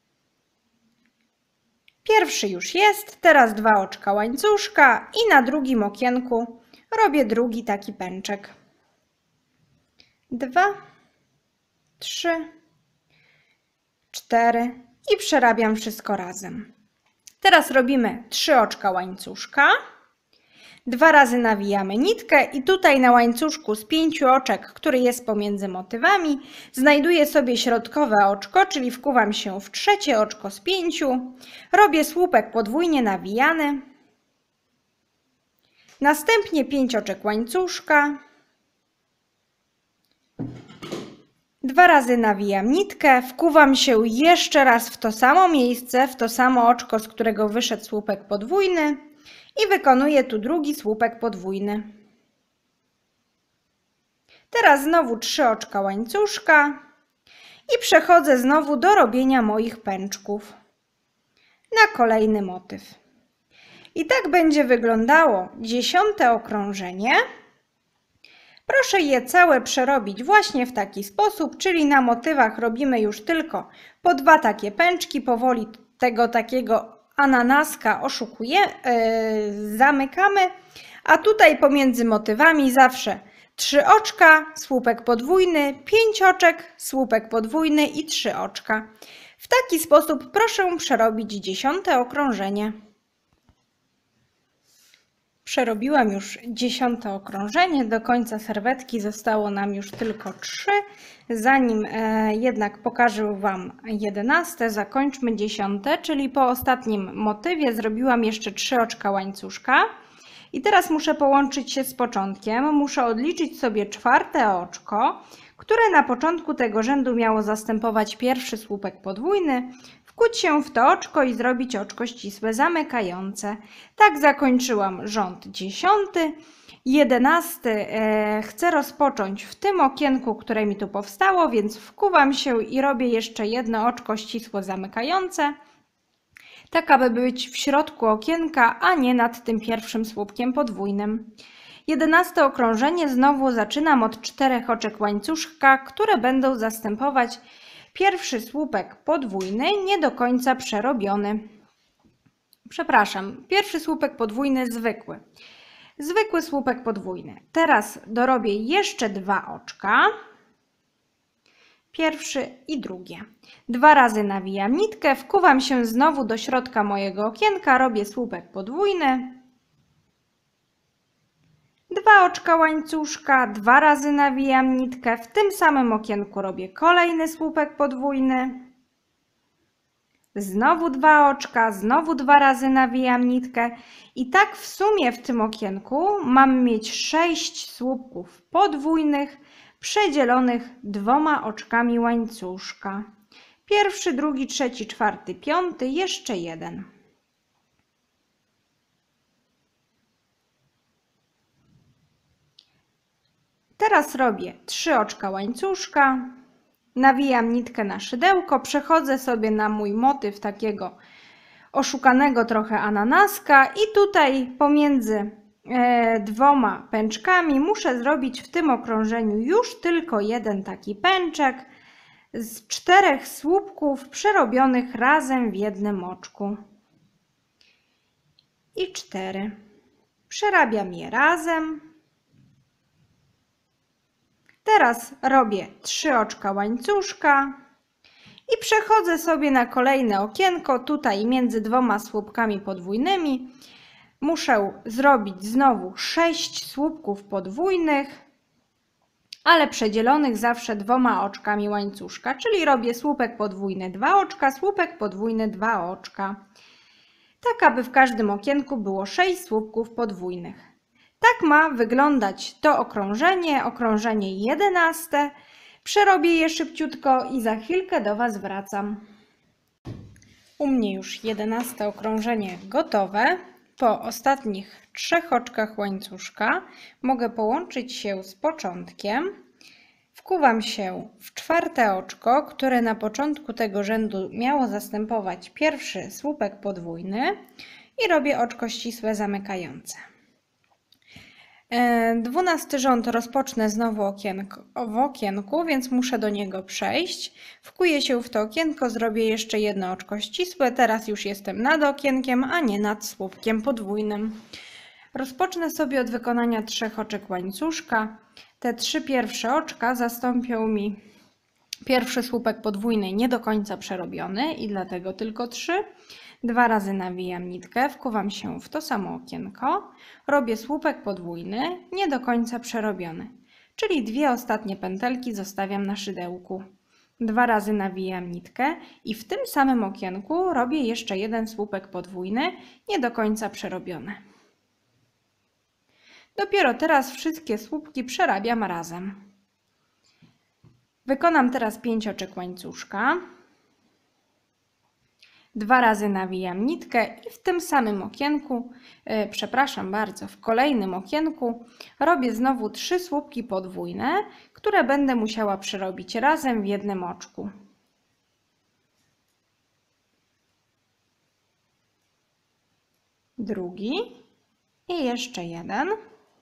Pierwszy już jest, teraz 2 oczka łańcuszka i na drugim okienku robię drugi taki pęczek. 2, 3, 4 i przerabiam wszystko razem. Teraz robimy 3 oczka łańcuszka, 2 razy nawijamy nitkę i tutaj na łańcuszku z 5 oczek, który jest pomiędzy motywami, znajduję sobie środkowe oczko, czyli wkuwam się w trzecie oczko z 5, robię słupek podwójnie nawijany, następnie 5 oczek łańcuszka, 2 razy nawijam nitkę, wkuwam się jeszcze raz w to samo miejsce, w to samo oczko, z którego wyszedł słupek podwójny i wykonuję tu drugi słupek podwójny. Teraz znowu 3 oczka łańcuszka i przechodzę znowu do robienia moich pęczków na kolejny motyw. I tak będzie wyglądało 10. okrążenie. Proszę je całe przerobić właśnie w taki sposób, czyli na motywach robimy już tylko po 2 takie pęczki, powoli tego takiego ananaska zamykamy, a tutaj pomiędzy motywami zawsze 3 oczka, słupek podwójny, 5 oczek, słupek podwójny i 3 oczka. W taki sposób proszę przerobić 10. okrążenie. Przerobiłam już 10. okrążenie, do końca serwetki zostało nam już tylko 3. Zanim jednak pokażę Wam 11, zakończmy 10, czyli po ostatnim motywie zrobiłam jeszcze 3 oczka łańcuszka. I teraz muszę połączyć się z początkiem, muszę odliczyć sobie 4. oczko, które na początku tego rzędu miało zastępować pierwszy słupek podwójny, wkuć się w to oczko i zrobić oczko ścisłe zamykające. Tak zakończyłam rząd 10. 11 chcę rozpocząć w tym okienku, które mi tu powstało, więc wkuwam się i robię jeszcze jedno oczko ścisłe zamykające, tak aby być w środku okienka, a nie nad tym pierwszym słupkiem podwójnym. 11. okrążenie znowu zaczynam od 4 oczek łańcuszka, które będą zastępować pierwszy słupek podwójny, nie do końca przerobiony. Przepraszam, pierwszy słupek podwójny zwykły. Zwykły słupek podwójny. Teraz dorobię jeszcze 2 oczka. Pierwszy i drugie. 2 razy nawijam nitkę, wkuwam się znowu do środka mojego okienka, robię słupek podwójny. 2 oczka łańcuszka, 2 razy nawijam nitkę, w tym samym okienku robię kolejny słupek podwójny. Znowu 2 oczka, znowu 2 razy nawijam nitkę i tak w sumie w tym okienku mam mieć 6 słupków podwójnych przedzielonych 2 oczkami łańcuszka. Pierwszy, drugi, trzeci, czwarty, piąty, jeszcze jeden. Teraz robię 3 oczka łańcuszka, nawijam nitkę na szydełko, przechodzę sobie na mój motyw takiego oszukanego trochę ananaska i tutaj pomiędzy dwoma pęczkami muszę zrobić w tym okrążeniu już tylko jeden taki pęczek z 4 słupków przerobionych razem w jednym oczku. I 4. Przerabiam je razem. Teraz robię 3 oczka łańcuszka i przechodzę sobie na kolejne okienko. Tutaj między dwoma słupkami podwójnymi muszę zrobić znowu 6 słupków podwójnych, ale przedzielonych zawsze 2 oczkami łańcuszka, czyli robię słupek podwójny 2 oczka, słupek podwójny 2 oczka. Tak, aby w każdym okienku było 6 słupków podwójnych. Tak ma wyglądać to okrążenie 11. Przerobię je szybciutko i za chwilkę do Was wracam. U mnie już 11 okrążenie gotowe. Po ostatnich 3 oczkach łańcuszka mogę połączyć się z początkiem. Wkuwam się w 4 oczko, które na początku tego rzędu miało zastępować pierwszy słupek podwójny i robię oczko ścisłe zamykające. 12 rząd rozpocznę znowu w okienku, więc muszę do niego przejść. Wkuję się w to okienko, zrobię jeszcze jedno oczko ścisłe. Teraz już jestem nad okienkiem, a nie nad słupkiem podwójnym. Rozpocznę sobie od wykonania 3 oczek łańcuszka. Te 3 pierwsze oczka zastąpią mi pierwszy słupek podwójny nie do końca przerobiony i dlatego tylko 3. 2 razy nawijam nitkę, wkuwam się w to samo okienko, robię słupek podwójny nie do końca przerobiony, czyli 2 ostatnie pętelki zostawiam na szydełku. 2 razy nawijam nitkę i w tym samym okienku robię jeszcze jeden słupek podwójny nie do końca przerobiony. Dopiero teraz wszystkie słupki przerabiam razem. Wykonam teraz 5 oczek łańcuszka. 2 razy nawijam nitkę i w tym samym okienku, w kolejnym okienku robię znowu 3 słupki podwójne, które będę musiała przerobić razem w jednym oczku. Drugi i jeszcze jeden.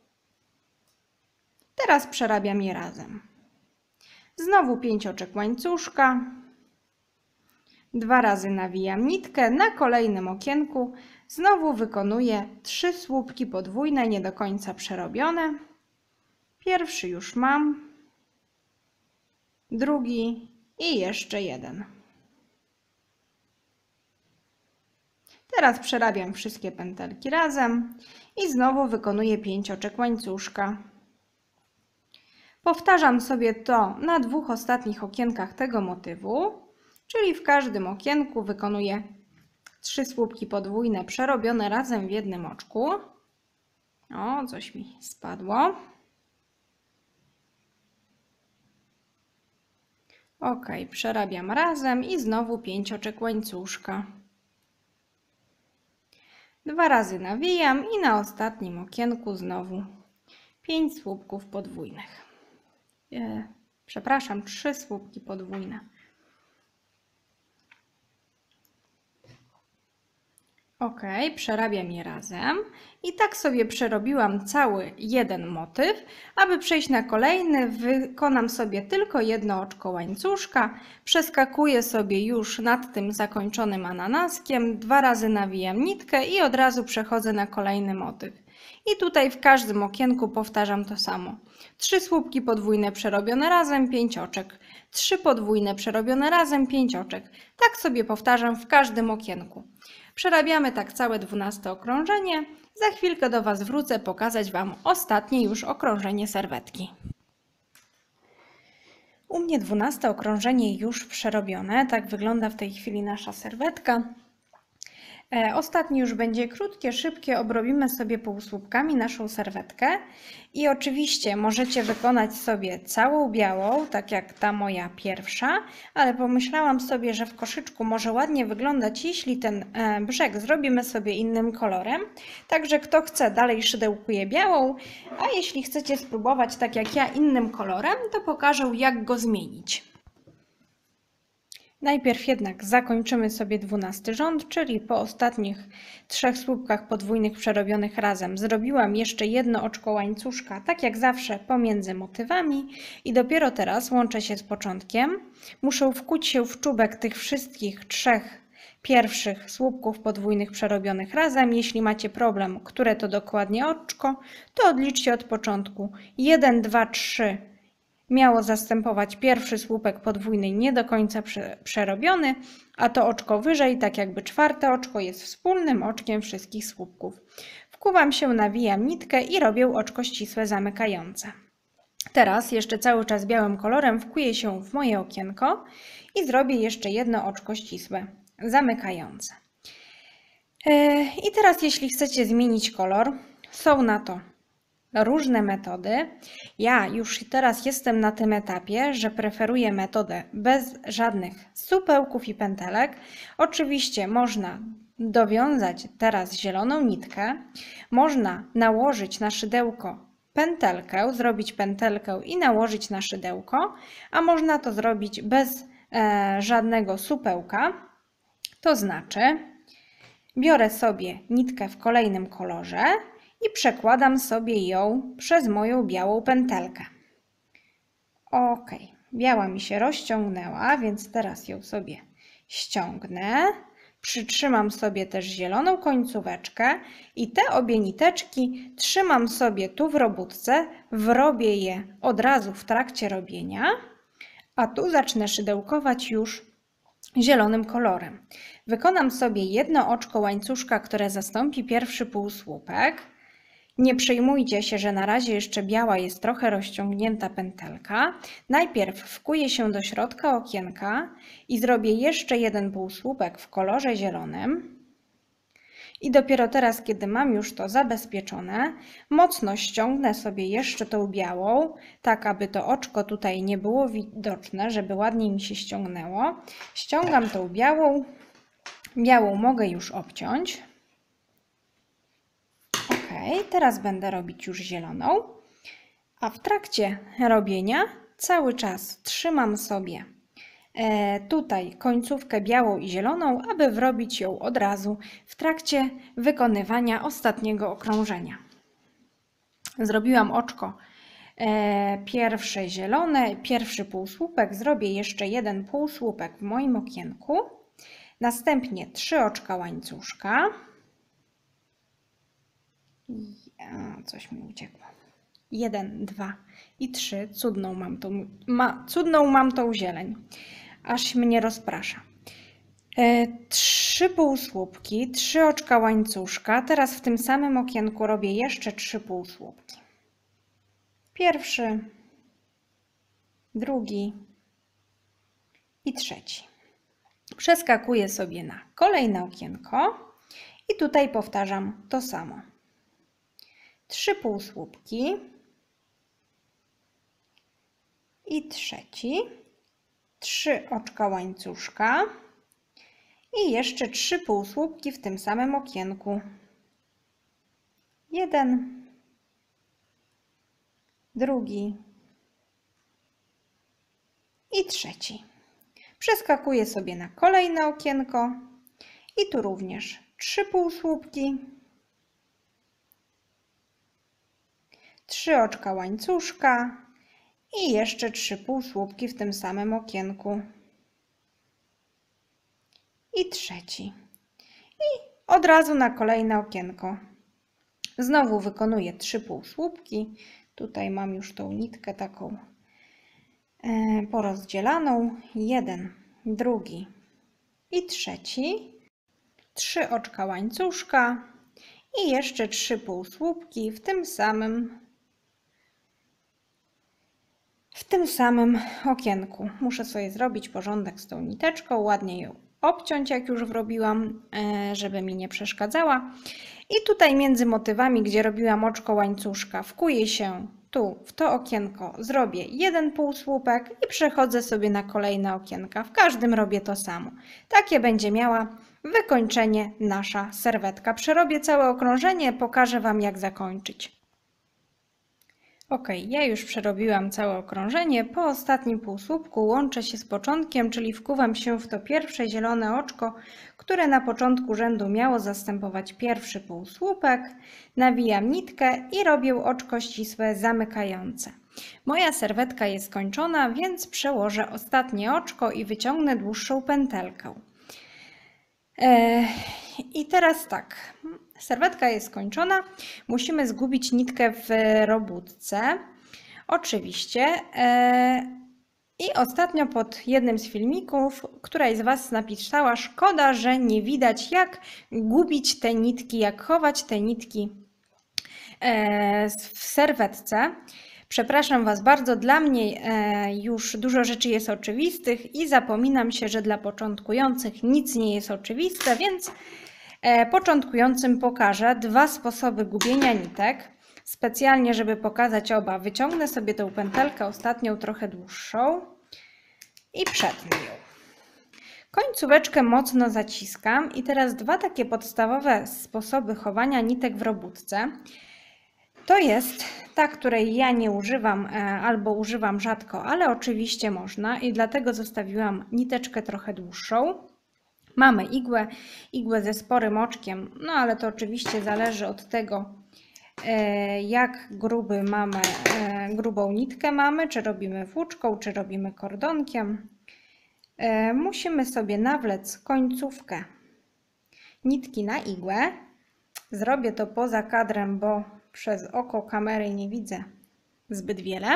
Teraz przerabiam je razem. Znowu 5 oczek łańcuszka. 2 razy nawijam nitkę, na kolejnym okienku znowu wykonuję 3 słupki podwójne nie do końca przerobione. Pierwszy już mam, drugi i jeszcze jeden. Teraz przerabiam wszystkie pętelki razem i znowu wykonuję 5 oczek łańcuszka. Powtarzam sobie to na 2 ostatnich okienkach tego motywu. Czyli w każdym okienku wykonuję 3 słupki podwójne przerobione razem w jednym oczku. O, coś mi spadło. Ok, przerabiam razem i znowu 5 oczek łańcuszka. 2 razy nawijam i na ostatnim okienku znowu 5 słupków podwójnych. 3 słupki podwójne. Ok, przerabiam je razem i tak sobie przerobiłam cały jeden motyw. Aby przejść na kolejny, wykonam sobie tylko jedno oczko łańcuszka, przeskakuję sobie już nad tym zakończonym ananaskiem, 2 razy nawijam nitkę i od razu przechodzę na kolejny motyw. I tutaj w każdym okienku powtarzam to samo. 3 słupki podwójne przerobione razem, 5 oczek. 3 podwójne przerobione razem, 5 oczek. Tak sobie powtarzam w każdym okienku. Przerabiamy tak całe 12 okrążenie. Za chwilkę do Was wrócę pokazać Wam ostatnie już okrążenie serwetki. U mnie 12 okrążenie już przerobione. Tak wygląda w tej chwili nasza serwetka. Ostatnie już będzie krótkie, szybkie. Obrobimy sobie półsłupkami naszą serwetkę. I oczywiście możecie wykonać sobie całą białą, tak jak ta moja pierwsza, ale pomyślałam sobie, że w koszyczku może ładnie wyglądać, jeśli ten brzeg zrobimy sobie innym kolorem. Także kto chce, dalej szydełkuje białą, a jeśli chcecie spróbować tak jak ja innym kolorem, to pokażę, jak go zmienić. Najpierw jednak zakończymy sobie 12 rząd, czyli po ostatnich 3 słupkach podwójnych przerobionych razem zrobiłam jeszcze jedno oczko łańcuszka, tak jak zawsze pomiędzy motywami i dopiero teraz łączę się z początkiem. Muszę wkuć się w czubek tych wszystkich 3 pierwszych słupków podwójnych przerobionych razem. Jeśli macie problem, które to dokładnie oczko, to odliczcie od początku. 1, 2, 3 miało zastępować pierwszy słupek podwójny nie do końca przerobiony, a to oczko wyżej, tak jakby czwarte oczko jest wspólnym oczkiem wszystkich słupków. Wkuwam się, nawijam nitkę i robię oczko ścisłe zamykające. Teraz jeszcze cały czas białym kolorem wkuję się w moje okienko i zrobię jeszcze jedno oczko ścisłe zamykające. I teraz jeśli chcecie zmienić kolor, są na to różne metody. Ja już teraz jestem na tym etapie, że preferuję metodę bez żadnych supełków i pętelek. Oczywiście można dowiązać teraz zieloną nitkę, można nałożyć na szydełko pętelkę, zrobić pętelkę i nałożyć na szydełko, a można to zrobić bez żadnego supełka. To znaczy, biorę sobie nitkę w kolejnym kolorze i przekładam sobie ją przez moją białą pętelkę. Ok, biała mi się rozciągnęła, więc teraz ją sobie ściągnę. Przytrzymam sobie też zieloną końcóweczkę i te obie niteczki trzymam sobie tu w robótce, wrobię je od razu w trakcie robienia, a tu zacznę szydełkować już zielonym kolorem. Wykonam sobie jedno oczko łańcuszka, które zastąpi pierwszy półsłupek. Nie przejmujcie się, że na razie jeszcze biała jest trochę rozciągnięta pętelka. Najpierw wkuję się do środka okienka i zrobię jeszcze jeden półsłupek w kolorze zielonym. I dopiero teraz, kiedy mam już to zabezpieczone, mocno ściągnę sobie jeszcze tą białą, tak aby to oczko tutaj nie było widoczne, żeby ładnie mi się ściągnęło. Ściągam tą białą. Białą mogę już obciąć. Ok, teraz będę robić już zieloną. A w trakcie robienia cały czas trzymam sobie tutaj końcówkę białą i zieloną, aby wrobić ją od razu w trakcie wykonywania ostatniego okrążenia. Zrobiłam oczko pierwsze zielone, pierwszy półsłupek, zrobię jeszcze jeden półsłupek w moim okienku, następnie 3 oczka łańcuszka. Coś mi uciekło. 1, 2 i 3. Cudną mam tą zieleń. Aż mnie rozprasza. 3 półsłupki, 3 oczka łańcuszka. Teraz w tym samym okienku robię jeszcze 3 półsłupki. Pierwszy, drugi i trzeci. Przeskakuję sobie na kolejne okienko i tutaj powtarzam to samo. 3 półsłupki i trzeci, 3 oczka łańcuszka i jeszcze 3 półsłupki w tym samym okienku. 1, drugi i trzeci. Przeskakuję sobie na kolejne okienko i tu również 3 półsłupki, 3 oczka łańcuszka i jeszcze 3 półsłupki w tym samym okienku. I trzeci. I od razu na kolejne okienko. Znowu wykonuję 3 półsłupki. Tutaj mam już tą nitkę taką porozdzielaną. 1, drugi i trzeci. 3 oczka łańcuszka i jeszcze 3 półsłupki w tym samym okienku. Muszę sobie zrobić porządek z tą niteczką, ładnie ją obciąć, jak już wrobiłam, żeby mi nie przeszkadzała. I tutaj między motywami, gdzie robiłam oczko łańcuszka, wkuję się tu w to okienko, zrobię jeden półsłupek i przechodzę sobie na kolejne okienka. W każdym robię to samo. Takie będzie miała wykończenie nasza serwetka. Przerobię całe okrążenie, pokażę Wam, jak zakończyć. Ok, ja już przerobiłam całe okrążenie. Po ostatnim półsłupku łączę się z początkiem, czyli wkuwam się w to pierwsze zielone oczko, które na początku rzędu miało zastępować pierwszy półsłupek. Nawijam nitkę i robię oczko ścisłe zamykające. Moja serwetka jest skończona, więc przełożę ostatnie oczko i wyciągnę dłuższą pętelkę. I teraz tak, serwetka jest skończona, musimy zgubić nitkę w robótce, oczywiście. I ostatnio pod jednym z filmików któraś z Was napisała, szkoda, że nie widać, jak gubić te nitki, jak chować te nitki w serwetce. Przepraszam Was bardzo, dla mnie już dużo rzeczy jest oczywistych i zapominam się, że dla początkujących nic nie jest oczywiste, więc początkującym pokażę dwa sposoby gubienia nitek. Specjalnie, żeby pokazać oba, wyciągnę sobie tę pętelkę ostatnią, trochę dłuższą i przetnę ją. Końcóweczkę mocno zaciskam i teraz dwa takie podstawowe sposoby chowania nitek w robótce. To jest ta, której ja nie używam albo używam rzadko, ale oczywiście można i dlatego zostawiłam niteczkę trochę dłuższą. Mamy igłę ze sporym oczkiem, no ale to oczywiście zależy od tego, jak grubą nitkę mamy, czy robimy włóczką, czy robimy kordonkiem. Musimy sobie nawlec końcówkę nitki na igłę. Zrobię to poza kadrem, bo przez oko kamery nie widzę zbyt wiele.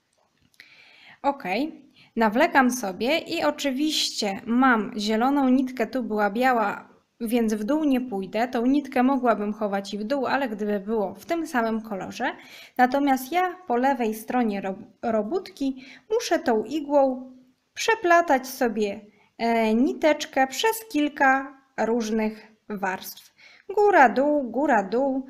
Ok, nawlekam sobie i oczywiście mam zieloną nitkę, tu była biała, więc w dół nie pójdę. Tą nitkę mogłabym chować i w dół, ale gdyby było w tym samym kolorze. Natomiast ja po lewej stronie robótki muszę tą igłą przeplatać sobie niteczkę przez kilka różnych warstw. Góra, dół,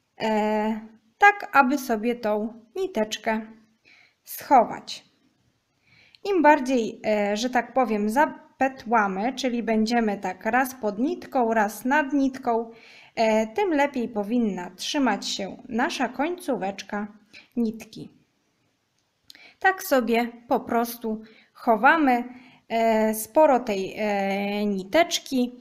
tak aby sobie tą niteczkę schować. Im bardziej, że tak powiem, zapetłamy, czyli będziemy tak raz pod nitką, raz nad nitką, tym lepiej powinna trzymać się nasza końcóweczka nitki. Tak sobie po prostu chowamy sporo tej niteczki.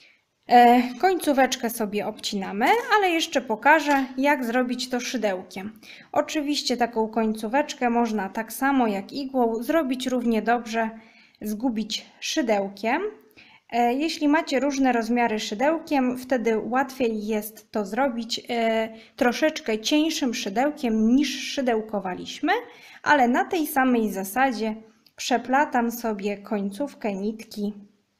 Końcóweczkę sobie obcinamy, ale jeszcze pokażę, jak zrobić to szydełkiem. Oczywiście taką końcóweczkę można tak samo jak igłą zrobić równie dobrze, zgubić szydełkiem. Jeśli macie różne rozmiary szydełkiem, wtedy łatwiej jest to zrobić troszeczkę cieńszym szydełkiem niż szydełkowaliśmy, ale na tej samej zasadzie przeplatam sobie końcówkę nitki,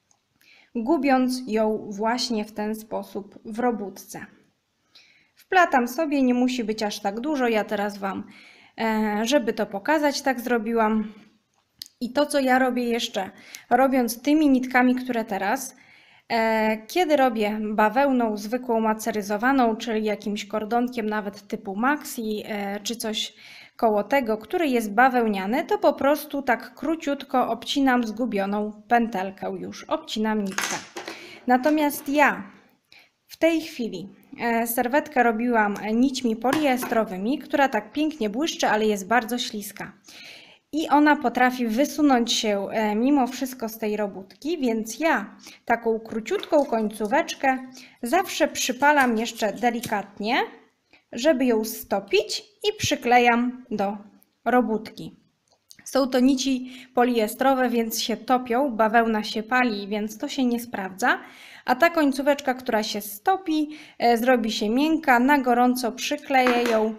gubiąc ją właśnie w ten sposób w robótce. Wplatam sobie, nie musi być aż tak dużo, ja teraz Wam, żeby to pokazać, tak zrobiłam. I to, co ja robię jeszcze, robiąc tymi nitkami, które teraz, kiedy robię bawełną zwykłą maceryzowaną, czyli jakimś kordonkiem nawet typu maxi, czy coś koło tego, który jest bawełniany, to po prostu tak króciutko obcinam zgubioną pętelkę już, obcinam nitkę. Natomiast ja w tej chwili serwetkę robiłam nićmi poliestrowymi, która tak pięknie błyszczy, ale jest bardzo śliska. I ona potrafi wysunąć się mimo wszystko z tej robótki, więc ja taką króciutką końcóweczkę zawsze przypalam jeszcze delikatnie, żeby ją stopić i przyklejam do robótki. Są to nici poliestrowe, więc się topią, bawełna się pali, więc to się nie sprawdza. A ta końcóweczka, która się stopi, zrobi się miękka, na gorąco przykleję ją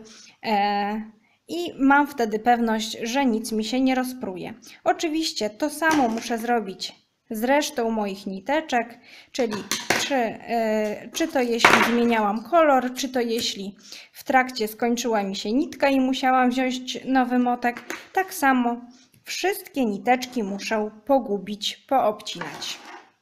i mam wtedy pewność, że nic mi się nie rozpruje. Oczywiście to samo muszę zrobić z resztą moich niteczek, czyli czy to jeśli zmieniałam kolor, czy to jeśli w trakcie skończyła mi się nitka i musiałam wziąć nowy motek, tak samo wszystkie niteczki muszę pogubić, poobcinać.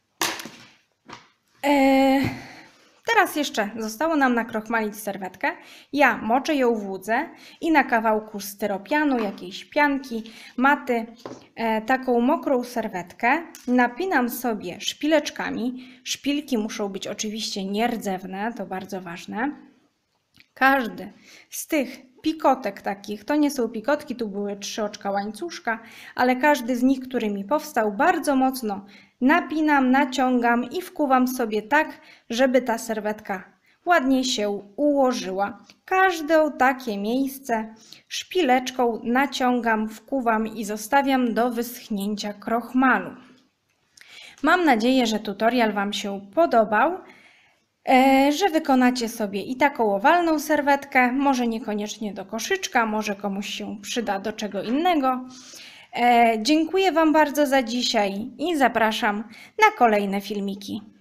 Teraz jeszcze zostało nam nakrochmalić serwetkę. Ja moczę ją w łódze i na kawałku styropianu, jakiejś pianki, maty, taką mokrą serwetkę napinam sobie szpileczkami. Szpilki muszą być oczywiście nierdzewne, to bardzo ważne. Każdy z tych pikotek takich. To nie są pikotki, tu były 3 oczka łańcuszka, ale każdy z nich, który mi powstał, bardzo mocno napinam, naciągam i wkuwam sobie tak, żeby ta serwetka ładnie się ułożyła. Każde takie miejsce szpileczką naciągam, wkuwam i zostawiam do wyschnięcia krochmalu. Mam nadzieję, że tutorial Wam się podobał, że wykonacie sobie i taką owalną serwetkę, może niekoniecznie do koszyczka, może komuś się przyda do czego innego. Dziękuję Wam bardzo za dzisiaj i zapraszam na kolejne filmiki.